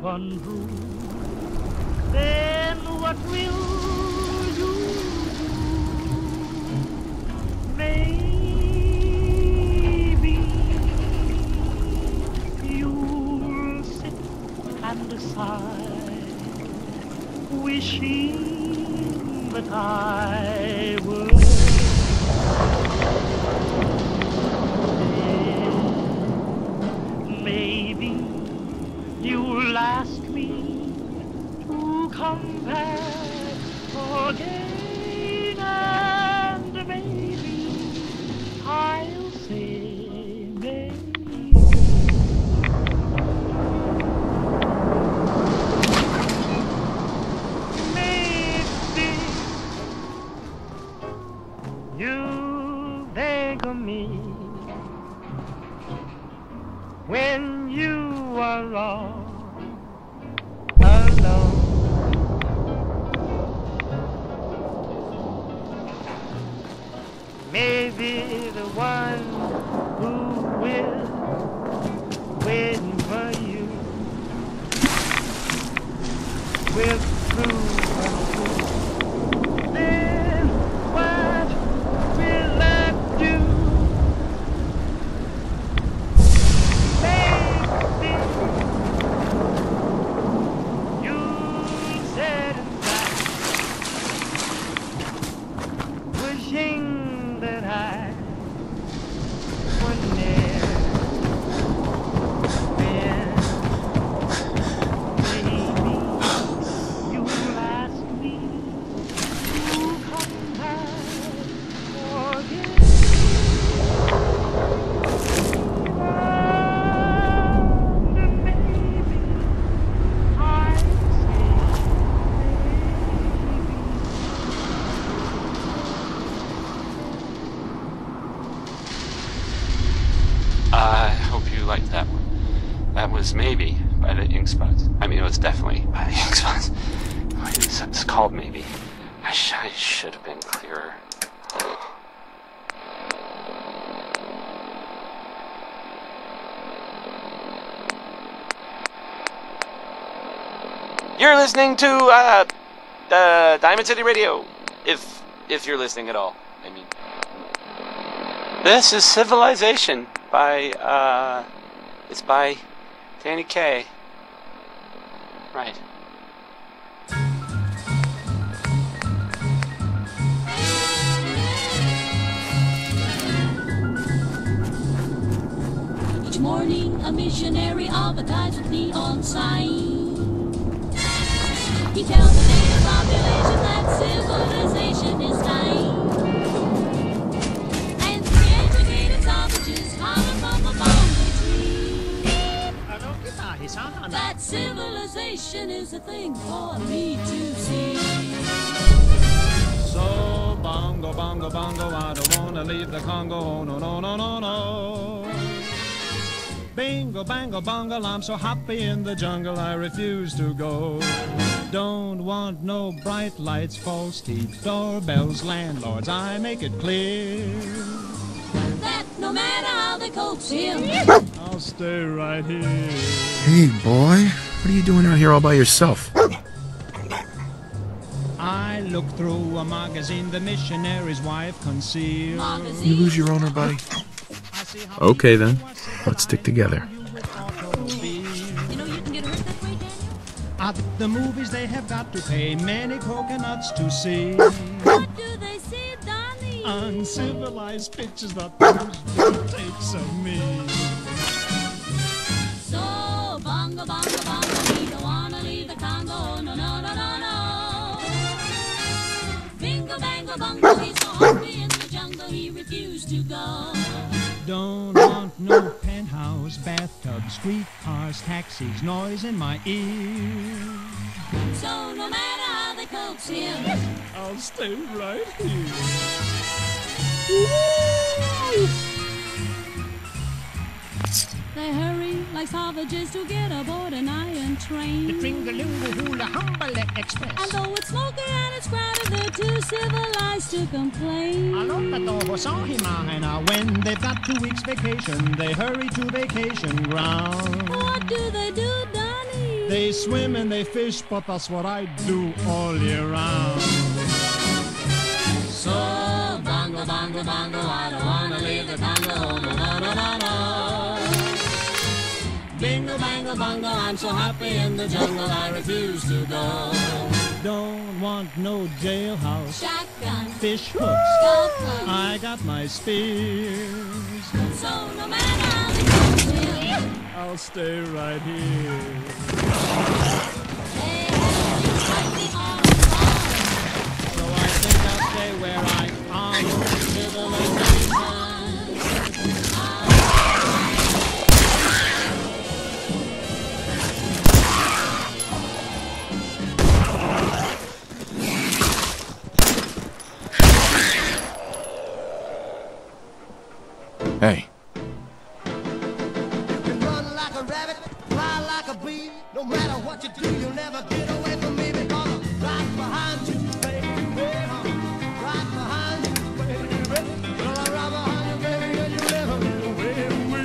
untrue, then what will you do? Maybe you'll sit and sigh, wishing that I would. Maybe you'll ask me to come back again, and maybe I'll say maybe. Maybe you think of me when you are all alone. Maybe the one who will wait for you will prove untrue. Then what will I do? Maybe you'll sit and cry, wishing that I would never been. Maybe you'll ask me to come back again. And maybe I'll say I hope you liked that one. That was Maybe by the Ink Spots. I mean, it was definitely by the Ink Spots. It's called Maybe. I should have been clearer. You're listening to Diamond City Radio, if you're listening at all. I mean, this is Civilization by it's by Danny Kaye. Right. Each morning, a missionary advertised with neon sign. He tells the native population that civilization is dying. And the educated savages holler from a bamboo tree that civilization is a thing for me to see. So bongo, bongo, bongo, I don't wanna leave the Congo. Oh, no, no, no, no, no. Bingo, bango, bongo, I'm so happy in the jungle I refuse to go. Don't want no bright lights, false teeth, doorbells, landlords, I make it clear that no matter how they coax him, I'll stay right here. Hey, boy. What are you doing out here all by yourself? I look through a magazine the missionary's wife concealed. You lose your owner, buddy? Okay, then. Let's stick together. you know you can get hurt that way, Daniel. At the movies they have got to pay many coconuts to see. What do they see, Donnie? Uncivilized pictures that those takes of me. So bongo, bongo, bongo, we don't wanna leave the Congo. No, no, no, no, no. Bingo, bango, bongo, he's so hungry in the jungle he refused to go. Don't want no penthouse, bathtubs, streetcars, taxis, noise in my ear. So no matter how they coax him, I'll stay right here. they hurry like savages to get aboard an iron train. The Tringaloo Hula Humble Express. And though it's smoky and it's crowded, they're too civilized to complain. When they've got 2 weeks vacation, they hurry to vacation ground. What do they do, Donnie? They swim and they fish, but that's what I do all year round. So, bongo, bongo, bongo, I don't wanna leave the bongo home, no, no, no, no. Bingo, bango, bongo, I'm so happy in the jungle, I refuse to go. Don't want no jailhouse, Shotgun, fish hooks, golf club, I got my spears. so no matter how the comes here, I'll stay right here. hey, you might be on So I think I'll stay where I am till the late time. Hey, Run like a rabbit, fly like a bee. No matter what you do, you'll never get away from me because I'm right behind you, baby. Right behind you, baby. Well, I'm right behind you, baby, and you'll never get away from me.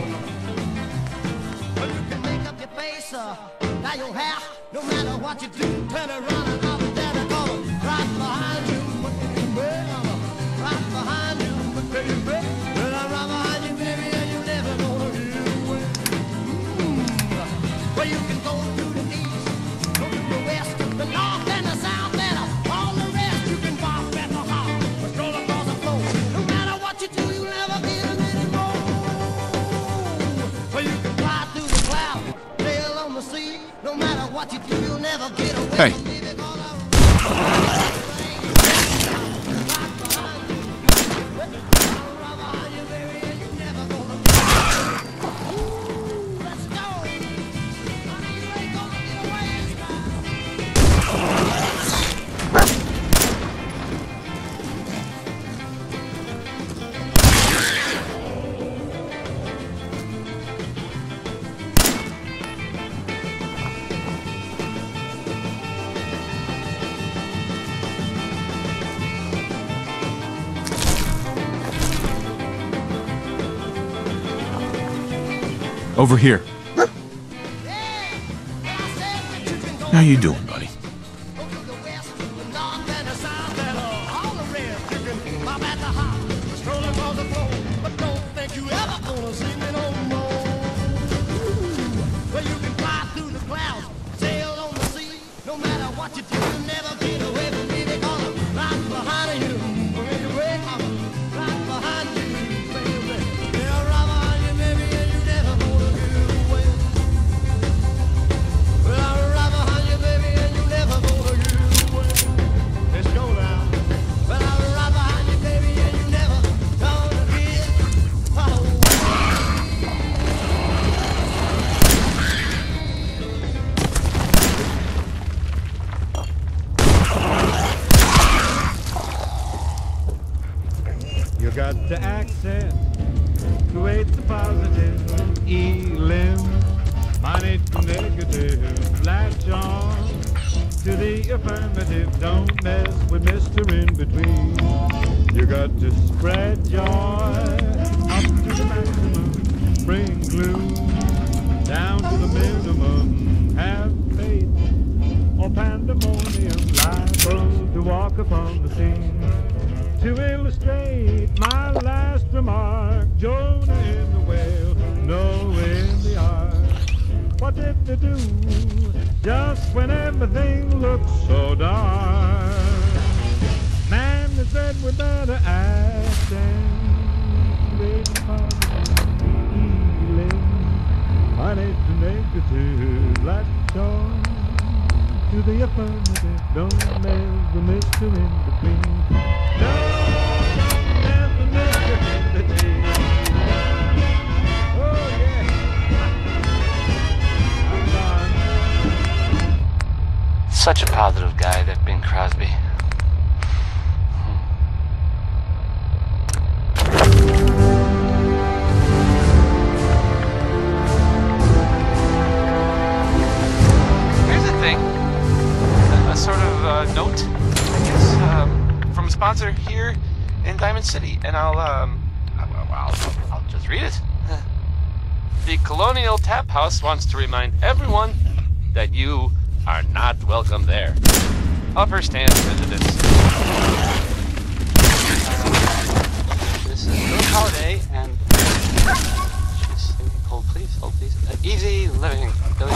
Well, you can make up your face, now your hair. No matter what you do, turn around and I'll be there because I'm right behind you, baby. Right behind you, baby. Well, I'm right behind you, baby, and you'll never gonna get away. Well, you can go to the east, go to the west, the north and the south, and all the rest. You can walk at the heart, stroll across the floor. No matter what you do, you'll never get a minute more. Well, you can fly through the clouds, sail on the sea. No matter what you do, you'll never get away Hey. from me because I'm over here. How you doing, buddy? You got to access, create the positive, elim, manage the negative, latch on to the affirmative, don't mess with Mr. In Between. You got to spread joy up to the maximum, bring gloom down to the minimum, have faith or pandemonium, liable to walk upon the scene. To illustrate my last remark, Jonah in the whale, Noah in the ark. What did they do just when everything looks so dark? Man has said we better act and create positive healing. Manage the negative, latch on to the affirmative, don't mess with Mr. In Between. Such a positive guy, that Bing Crosby. Here's the thing. A sort of note, I guess, from a sponsor here in Diamond City, and I'll just read it. The Colonial Tap House wants to remind everyone that you are not welcome there. Upper stands prejudice. This is Billie Holiday, and she's singing Hold Please, Hold Please. Easy living. Billie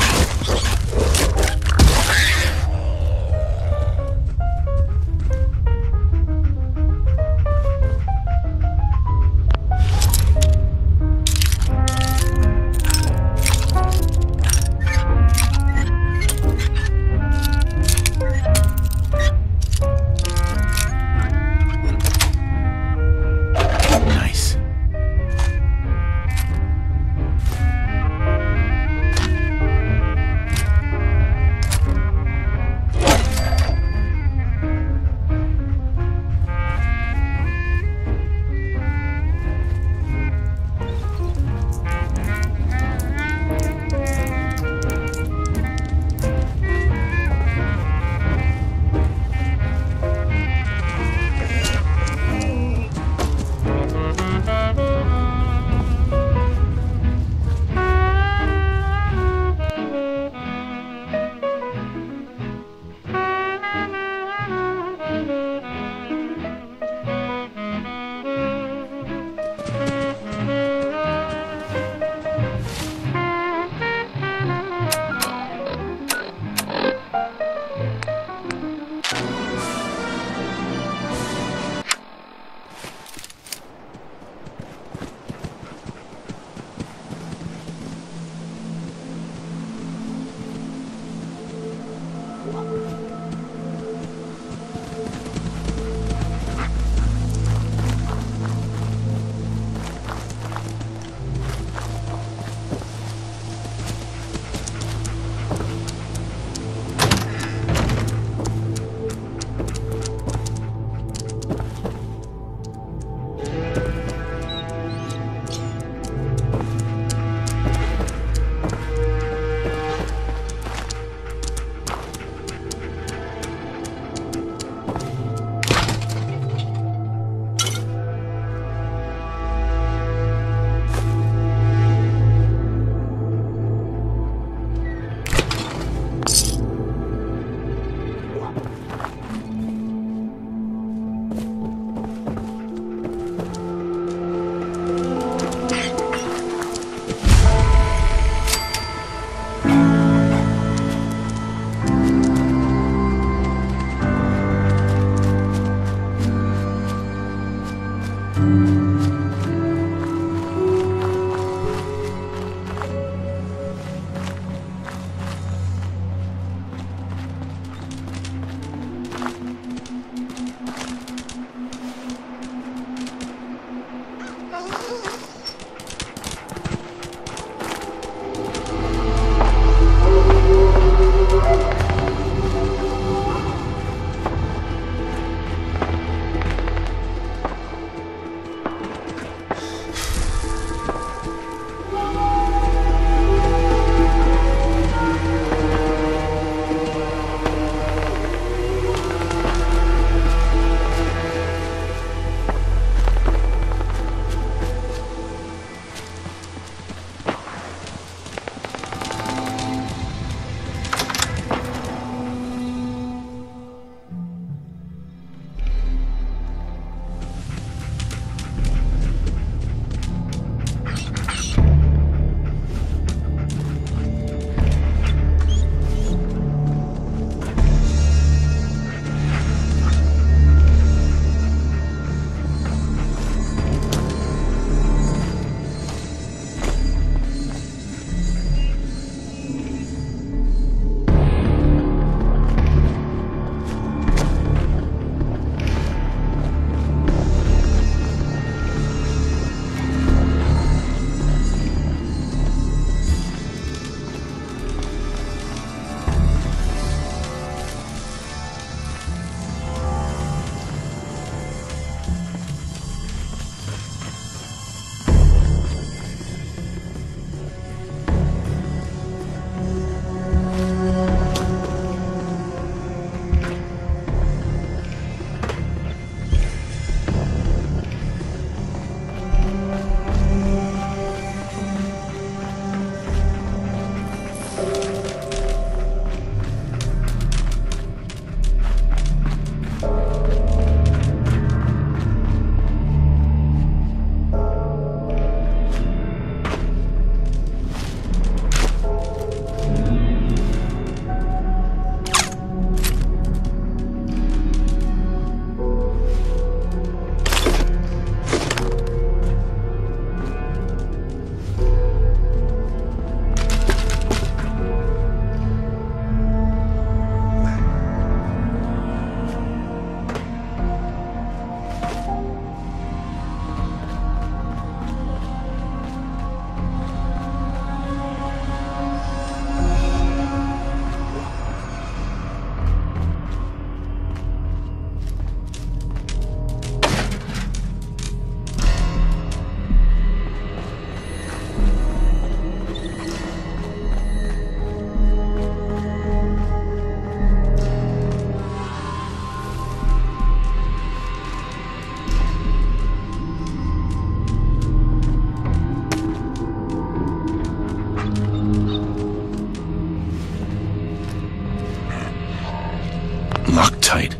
Loctite.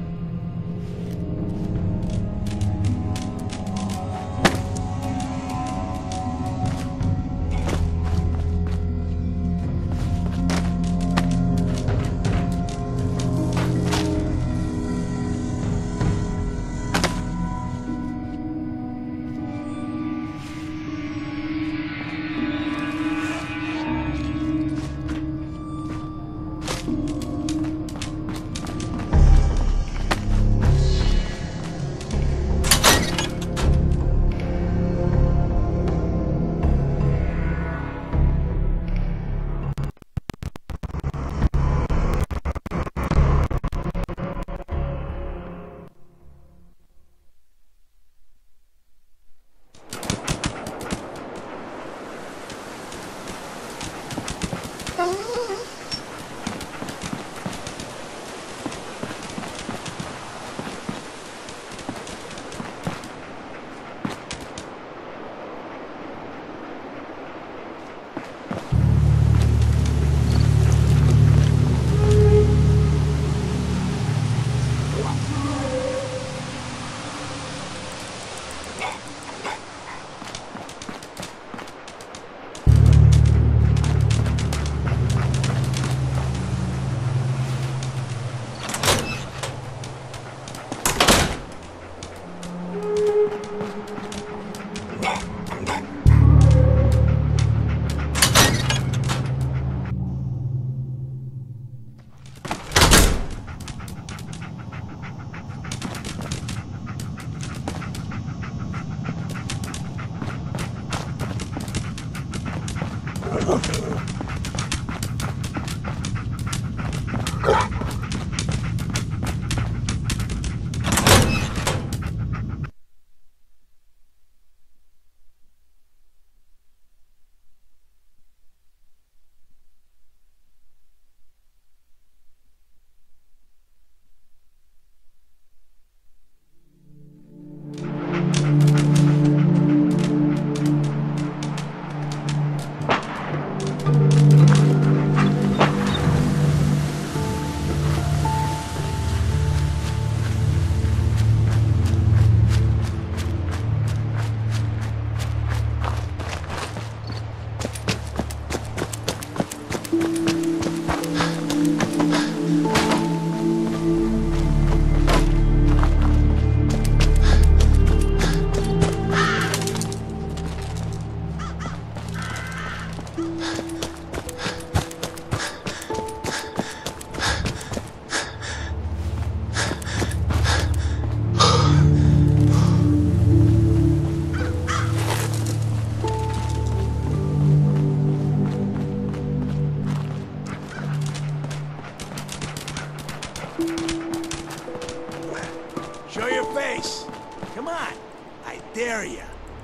Show your face. Come on. I dare you.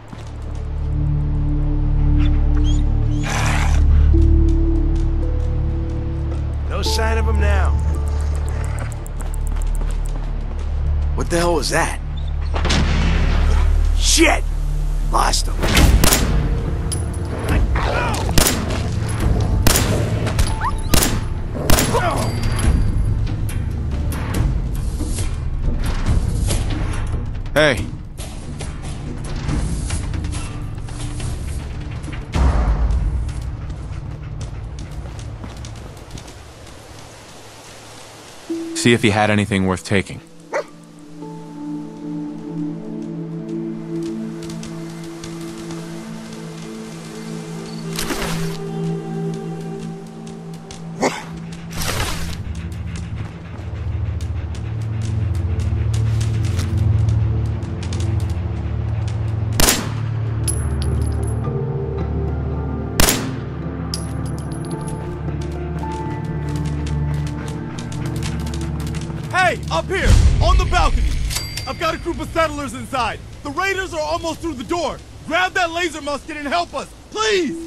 No sign of him now. What the hell was that? Shit! Lost him. Hey. See if he had anything worth taking. Hey, up here, on the balcony. I've got a group of settlers inside. The raiders are almost through the door. Grab that laser musket and help us, please!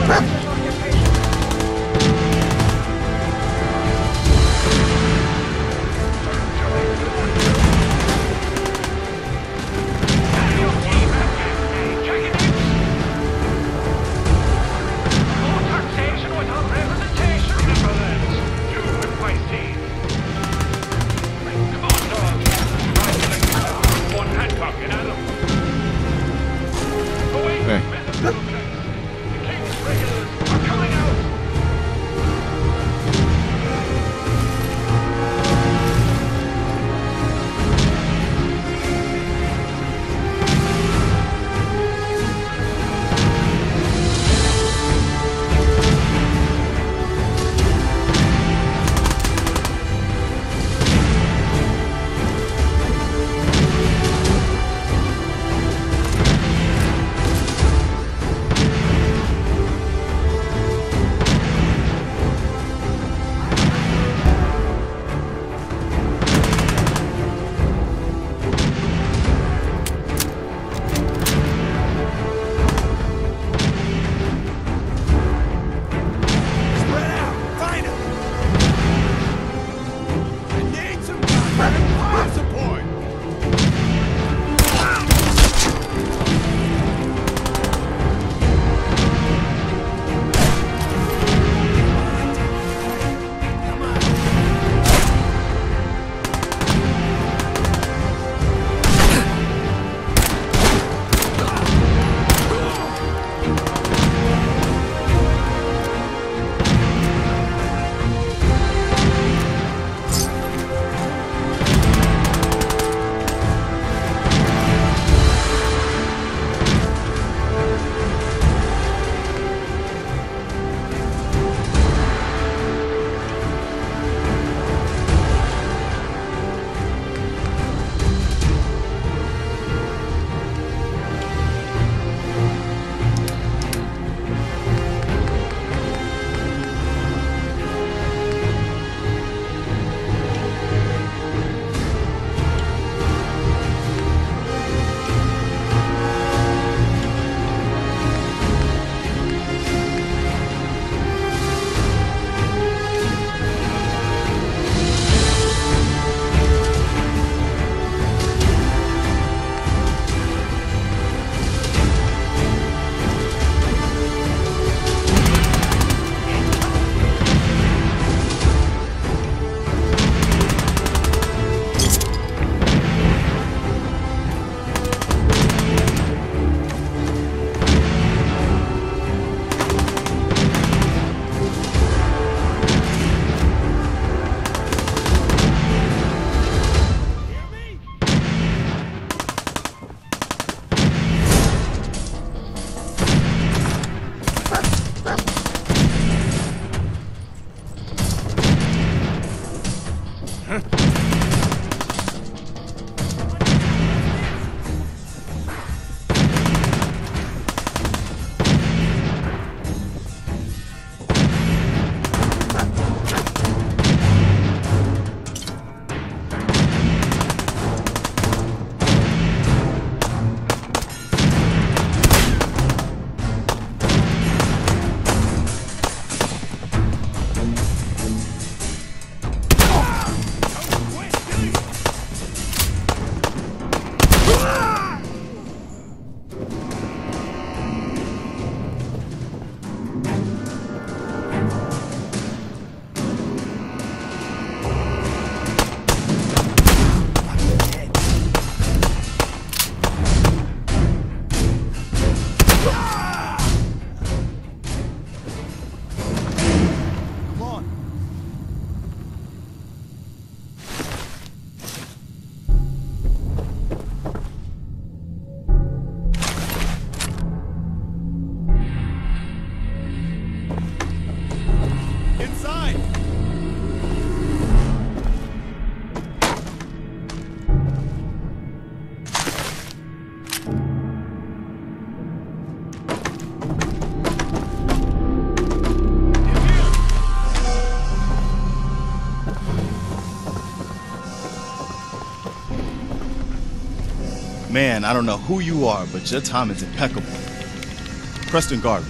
Man, I don't know who you are, but your time is impeccable. Preston Garvey,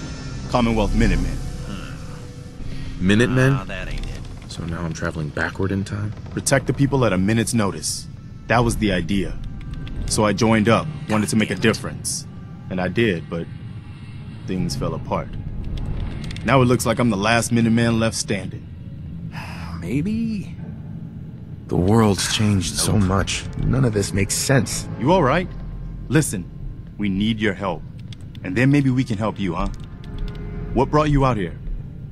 Commonwealth Minutemen. Minutemen? That ain't it. So now I'm traveling backward in time? Protect the people at a minute's notice. That was the idea. So I joined up, wanted to make a difference. And I did, but things fell apart. Now it looks like I'm the last Minuteman left standing. Maybe? The world's changed so much. None of this makes sense. You all right? Listen, we need your help. And then maybe we can help you, huh? What brought you out here?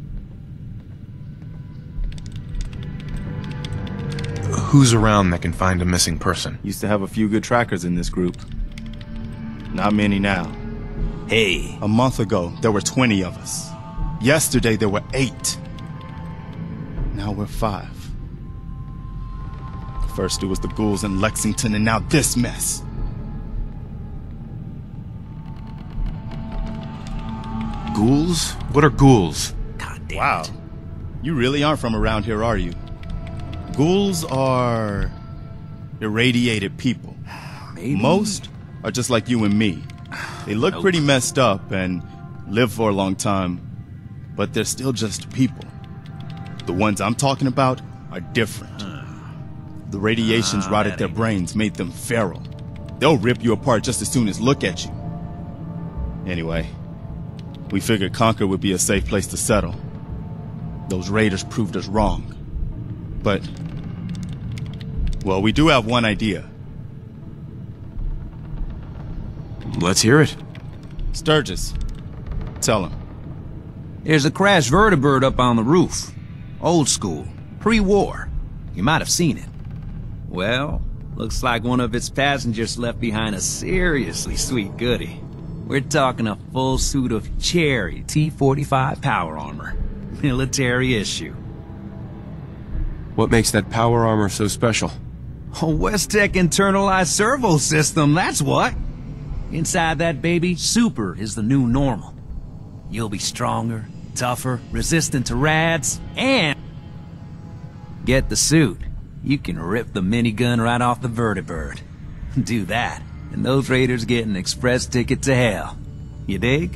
Who's around that can find a missing person? Used to have a few good trackers in this group. Not many now. Hey. A month ago, there were 20 of us. Yesterday, there were 8. Now we're 5. First it was the ghouls in Lexington, and now this mess. Ghouls? What are ghouls? God damn Wow. it. You really aren't from around here, are you? Ghouls are irradiated people. Maybe. Most are just like you and me. They look pretty messed up and live for a long time, but they're still just people. The ones I'm talking about are different. The radiations rotted their brains, made them feral. They'll rip you apart just as soon as look at you. Anyway, we figured Concord would be a safe place to settle. Those raiders proved us wrong. But, well, we do have one idea. Let's hear it. Sturgis, tell him. There's a crashed vertibird up on the roof. Old school. Pre-war. You might have seen it. Well, looks like one of its passengers left behind a seriously sweet goodie. We're talking a full suit of cherry T-45 power armor. Military issue. What makes that power armor so special? A Westech internalized servo system, that's what. Inside that baby, super is the new normal. You'll be stronger, tougher, resistant to rads, and... get the suit. You can rip the minigun right off the vertibird. Do that, and those raiders get an express ticket to hell. You dig?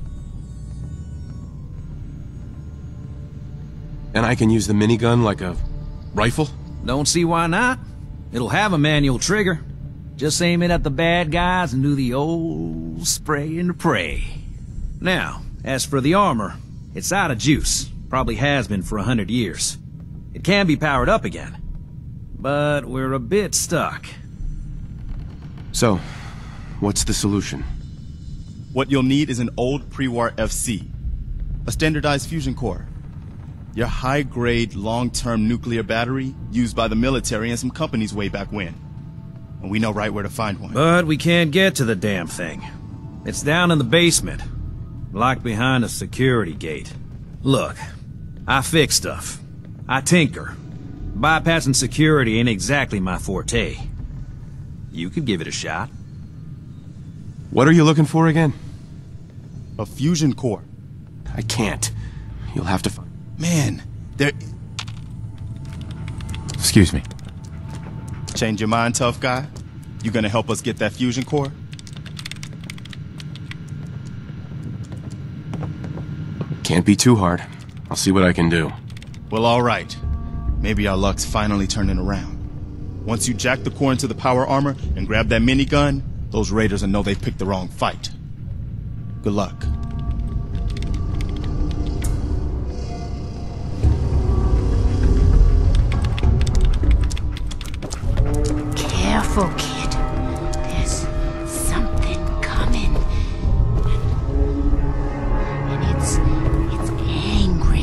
And I can use the minigun like a rifle? Don't see why not. It'll have a manual trigger. Just aim it at the bad guys and do the old spray and pray. Now, as for the armor, it's out of juice. Probably has been for 100 years. It can be powered up again. But we're a bit stuck. So, what's the solution? What you'll need is an old pre-war FC. A standardized fusion core. Your high-grade, long-term nuclear battery used by the military and some companies way back when. And we know right where to find one. But we can't get to the damn thing. It's down in the basement. Locked behind a security gate. Look, I fix stuff. I tinker. Bypassing security ain't exactly my forte. You could give it a shot. What are you looking for again? A fusion core. I can't. You'll have to... Man, there... Excuse me. Change your mind, tough guy? You gonna help us get that fusion core? Can't be too hard. I'll see what I can do. Well, all right. Maybe our luck's finally turning around. Once you jack the core into the power armor and grab that minigun, those raiders will know they picked the wrong fight. Good luck. Careful, kid. There's something coming. And it's angry.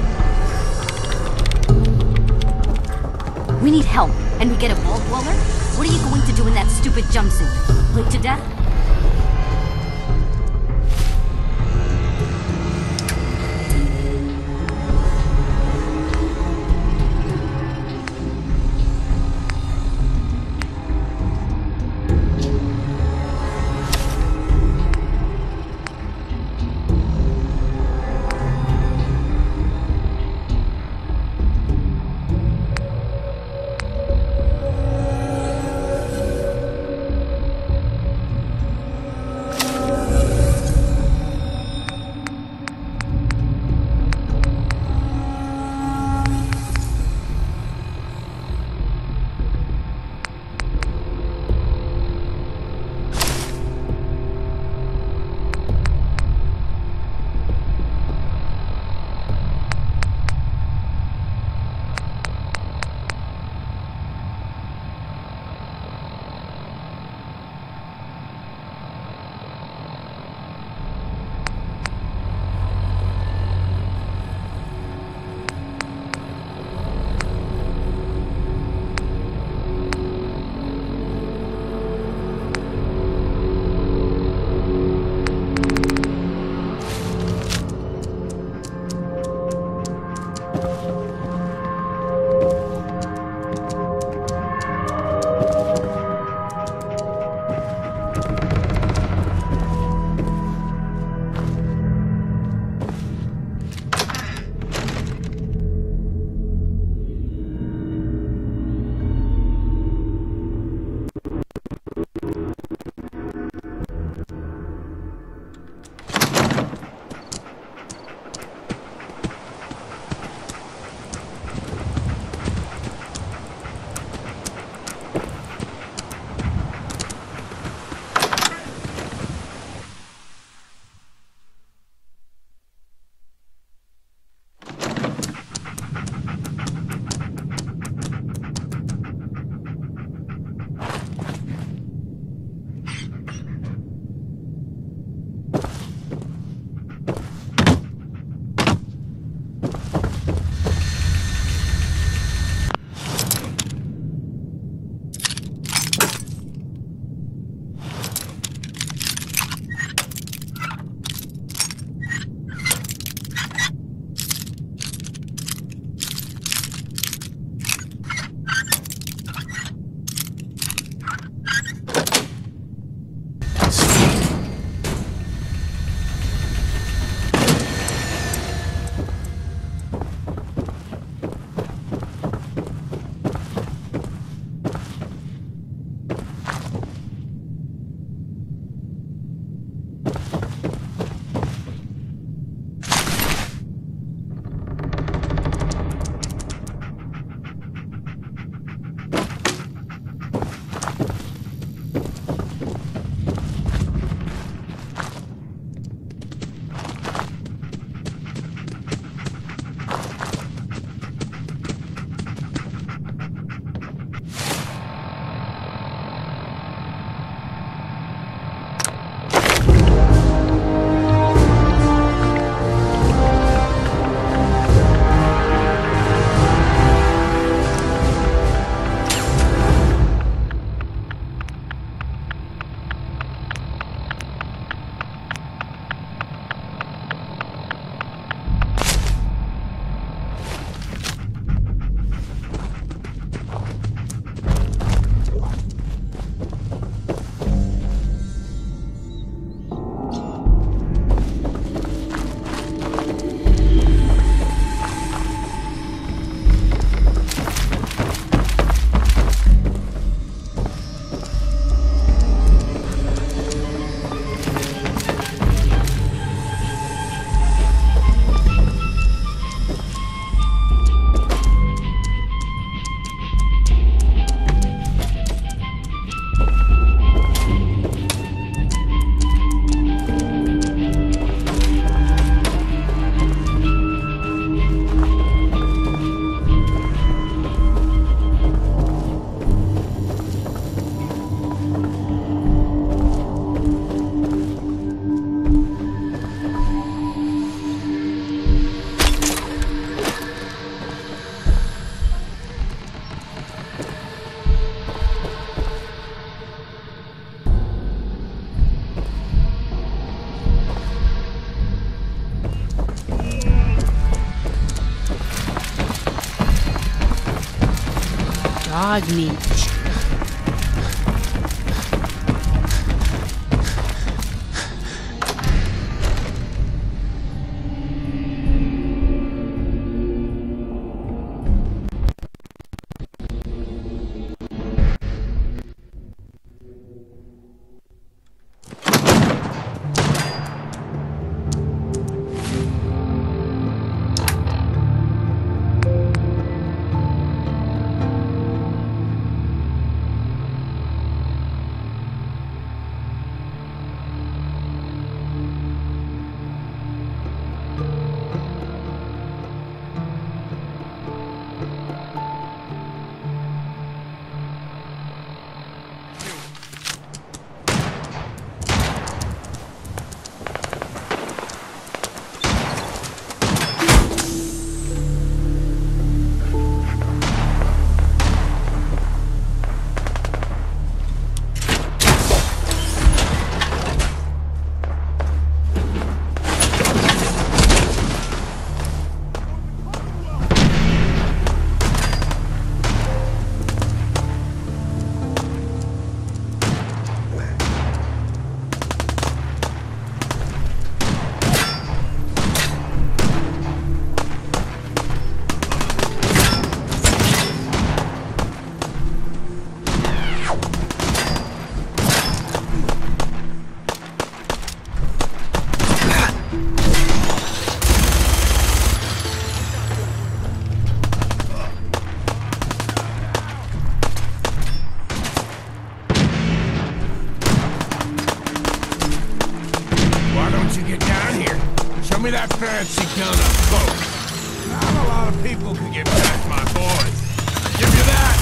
We need help, and we get a vault dweller? What are you going to do in that stupid jumpsuit? Bleed to death? dog meat. me that fancy gun up close. Not a lot of people can get past my boys. Give you that!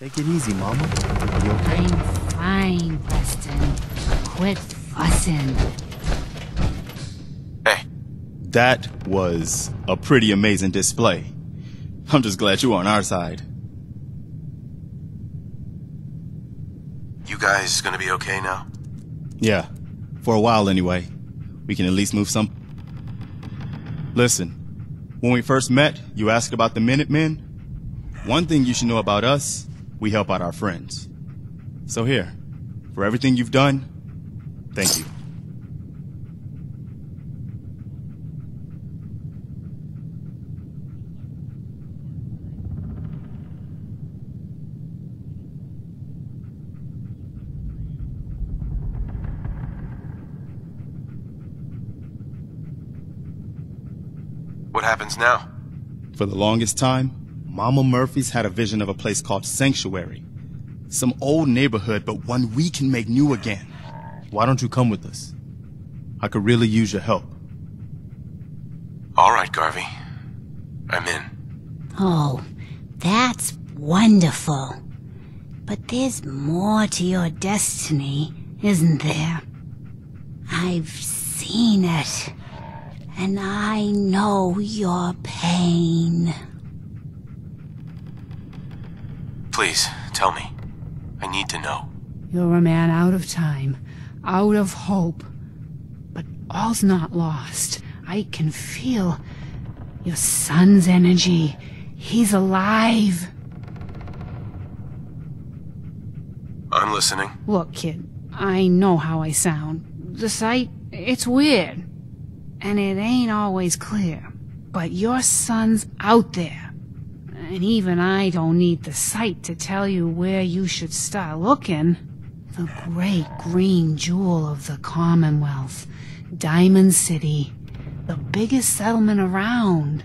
Take it easy, Mama. You okay? I'm fine, Preston. Quit fussing. Hey. That was a pretty amazing display. I'm just glad you're on our side. You guys gonna be okay now? Yeah, for a while anyway. We can at least move some. Listen, when we first met, you asked about the Minutemen. One thing you should know about us, we help out our friends. So here, for everything you've done, thank you. What happens now? For the longest time, Mama Murphy's had a vision of a place called Sanctuary. Some old neighborhood, but one we can make new again. Why don't you come with us? I could really use your help. All right, Garvey. I'm in. Oh, that's wonderful. But there's more to your destiny, isn't there? I've seen it. And I know your pain. Please, tell me. I need to know. You're a man out of time, out of hope. But all's not lost. I can feel your son's energy. He's alive. I'm listening. Look, kid, I know how I sound. The sight, it's weird. And it ain't always clear. But your son's out there. And even I don't need the sight to tell you where you should start looking. The great green jewel of the Commonwealth. Diamond City. The biggest settlement around.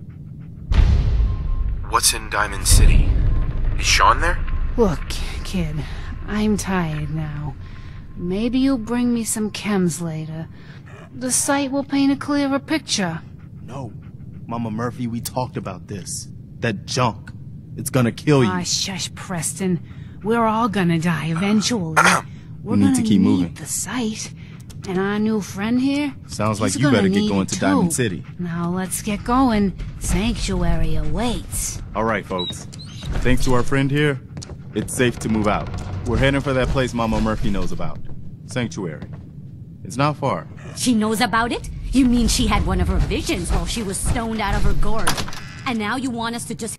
What's in Diamond City? Is Sean there? Look, kid, I'm tired now. Maybe you'll bring me some chems later. The sight will paint a clearer picture. No. Mama Murphy, we talked about this. That junk. It's gonna kill you. Ah, shush, Preston. We're all gonna die eventually. We need to keep moving. The sight. And our new friend here? Sounds like he's you better gonna get going need to it Diamond too. City. Now let's get going. Sanctuary awaits. All right, folks. Thanks to our friend here, it's safe to move out. We're heading for that place Mama Murphy knows about. Sanctuary. It's not far. She knows about it? You mean she had one of her visions while she was stoned out of her gourd? And now you want us to just...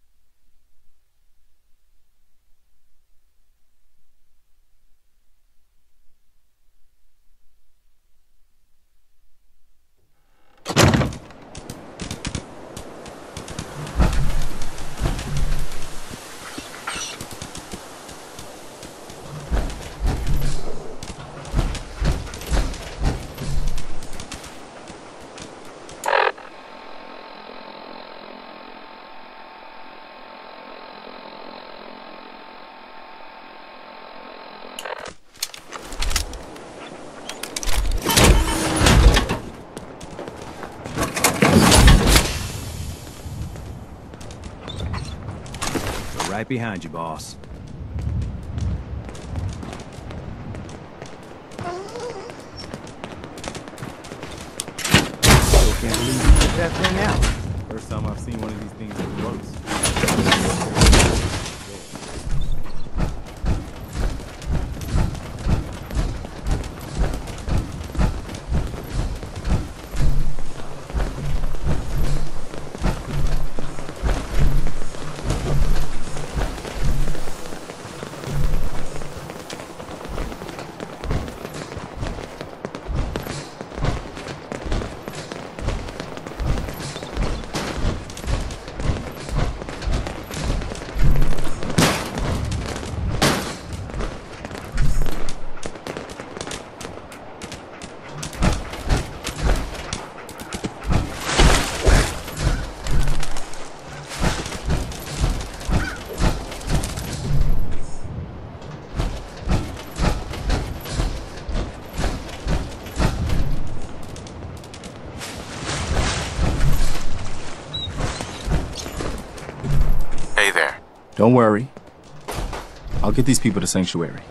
Right behind you, boss. Still can't believe you put that thing out. First time I've seen one of these things that works. Don't worry. I'll get these people to Sanctuary.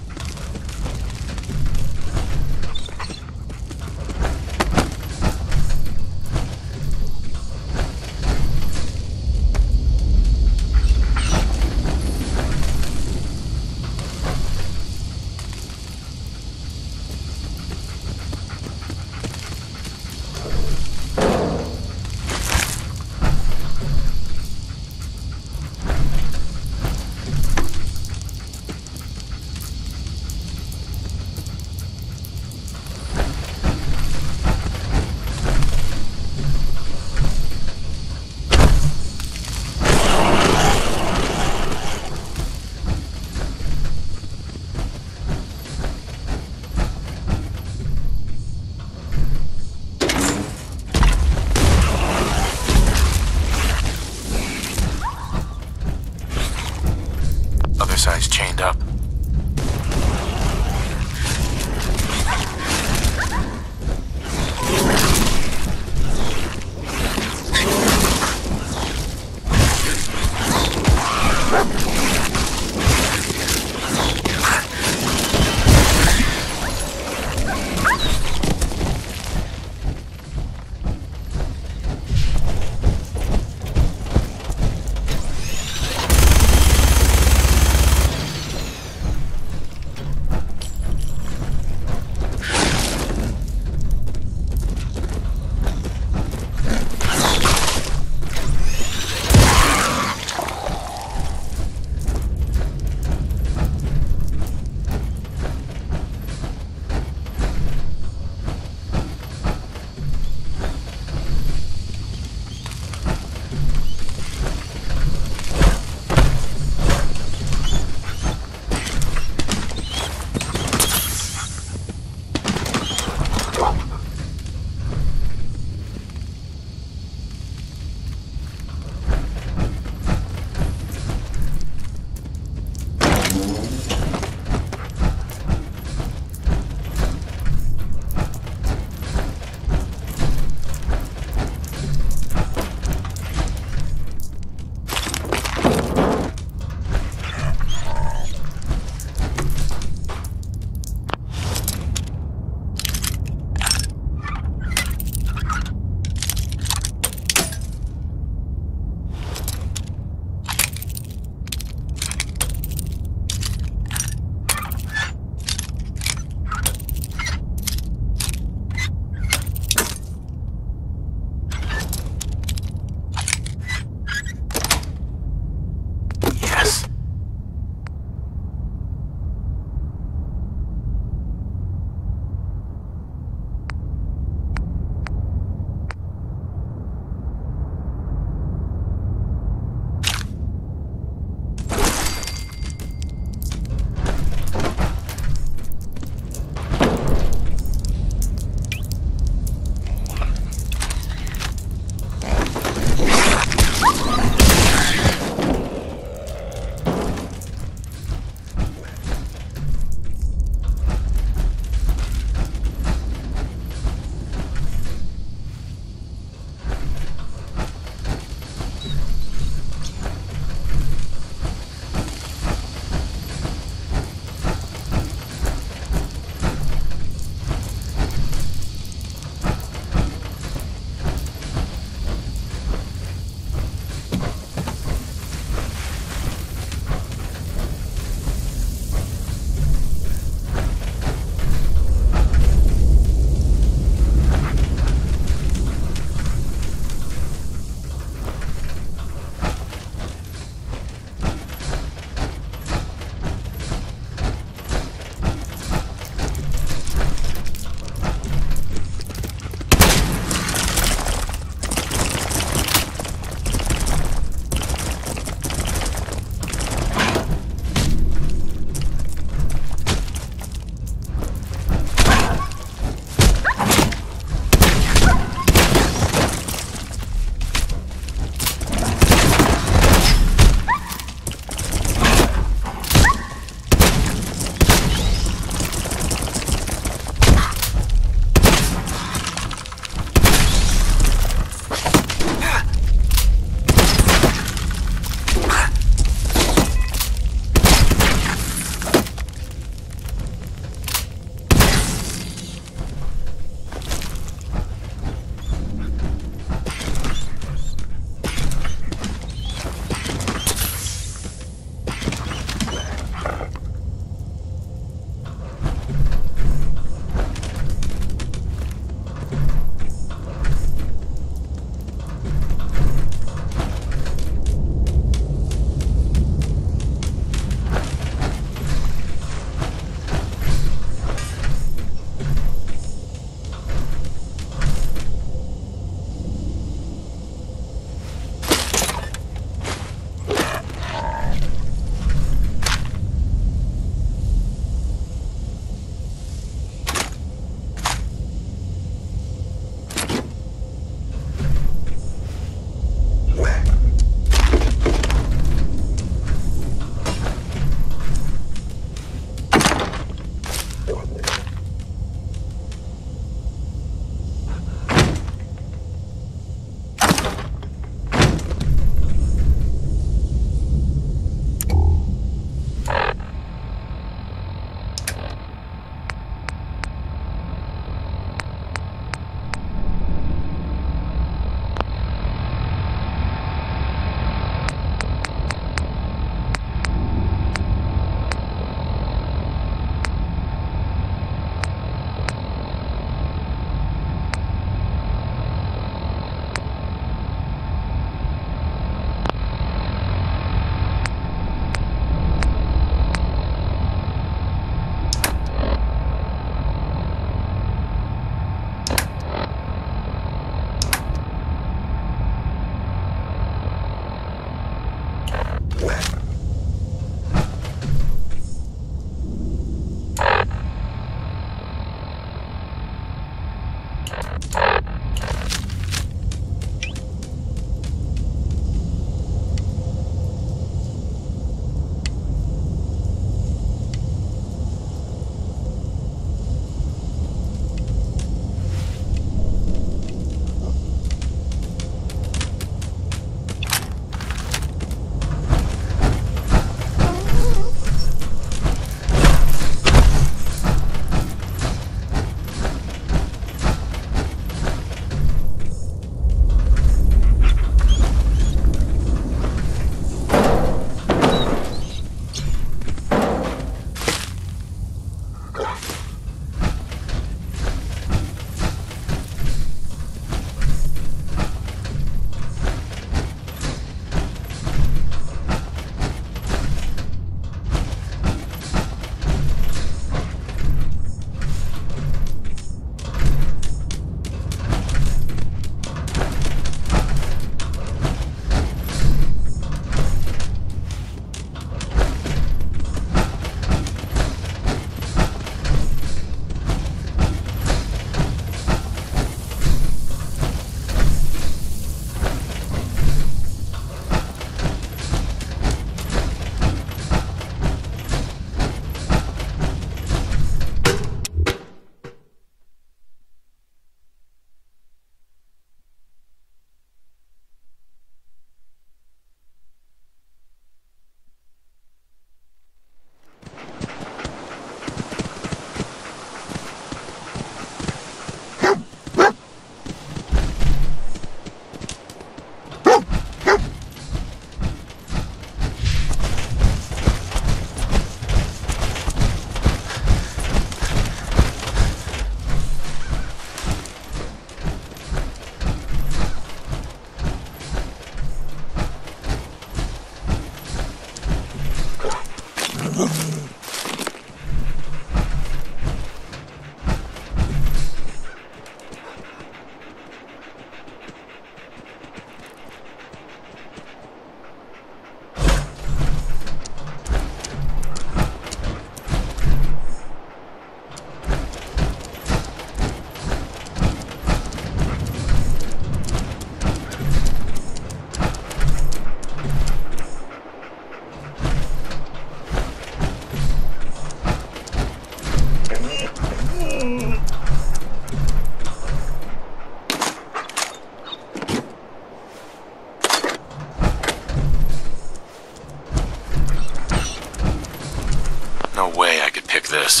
No way I could pick this.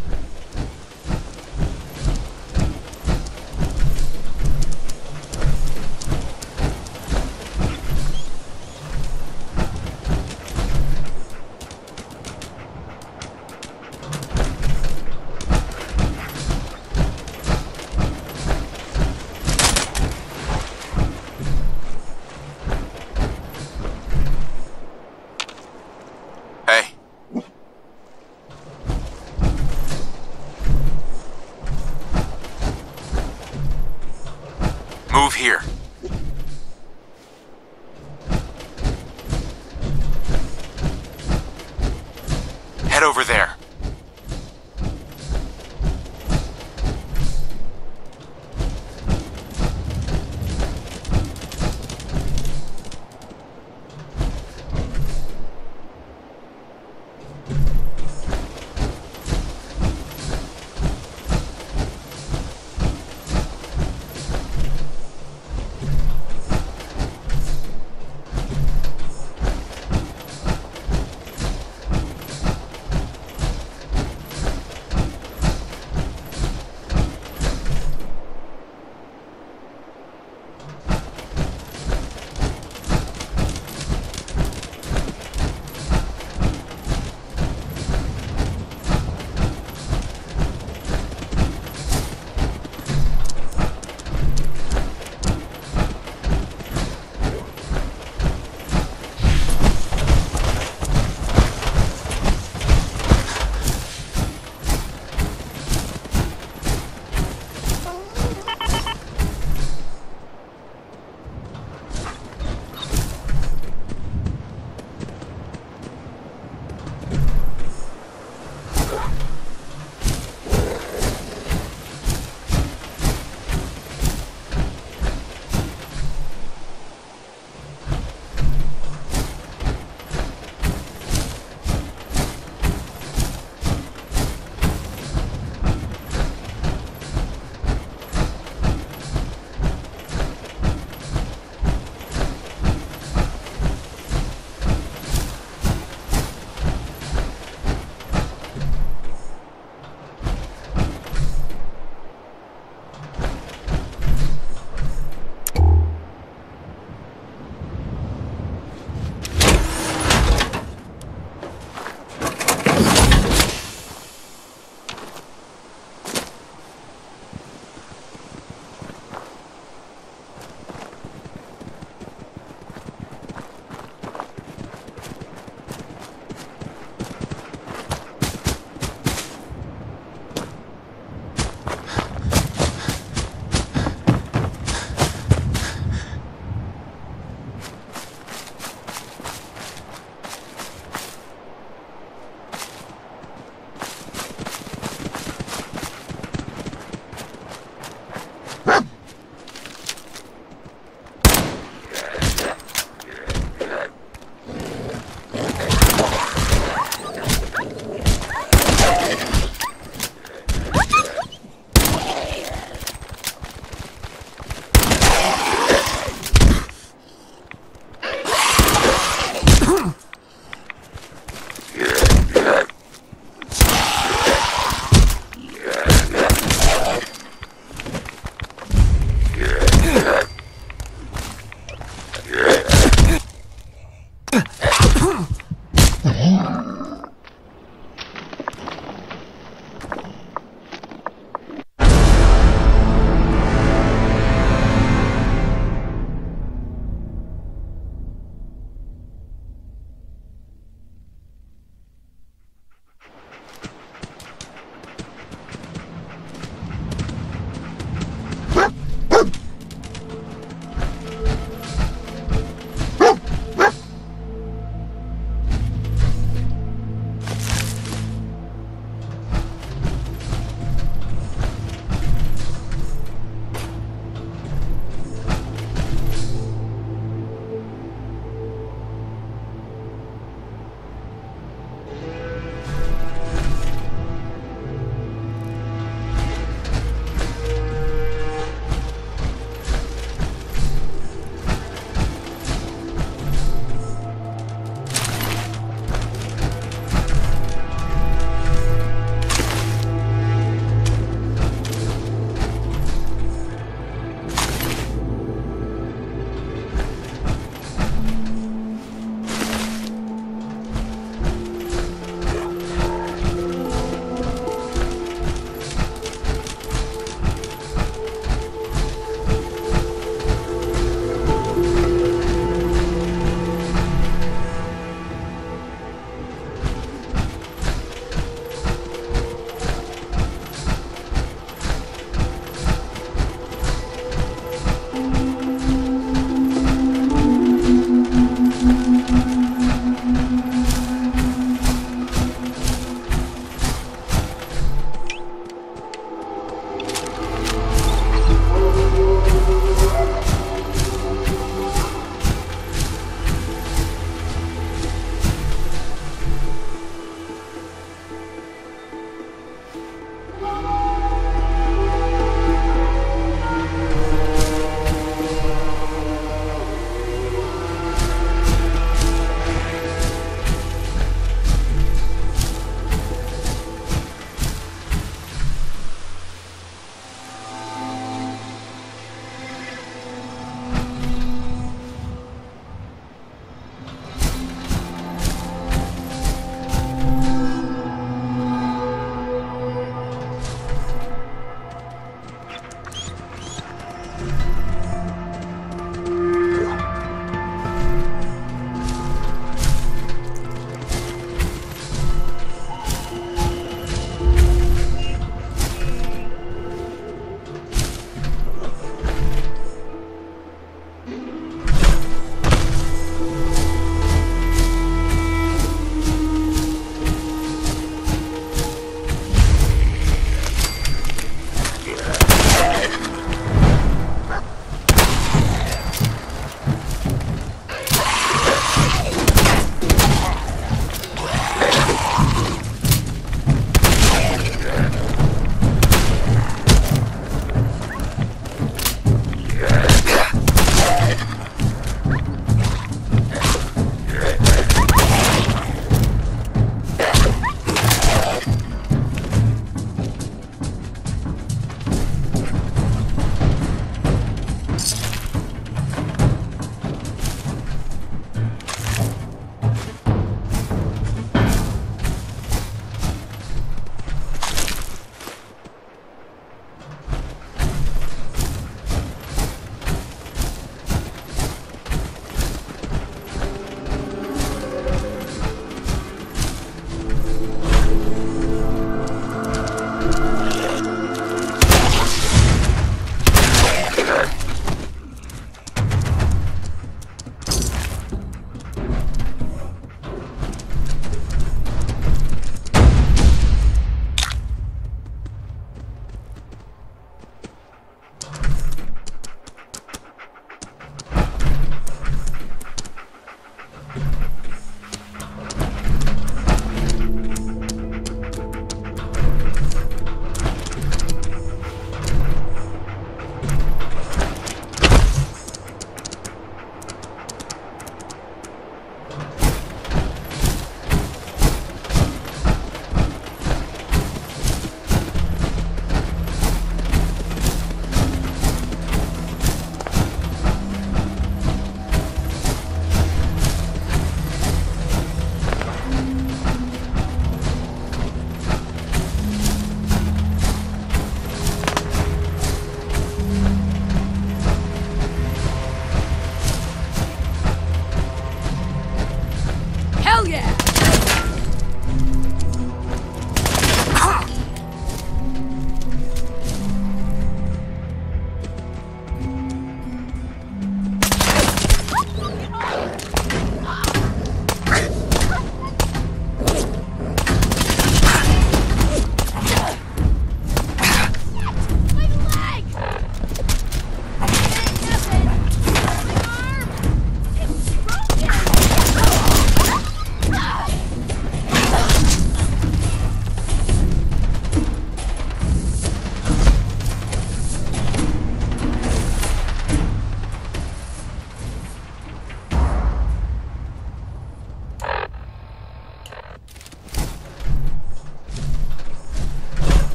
Hey. Move here. Head over there.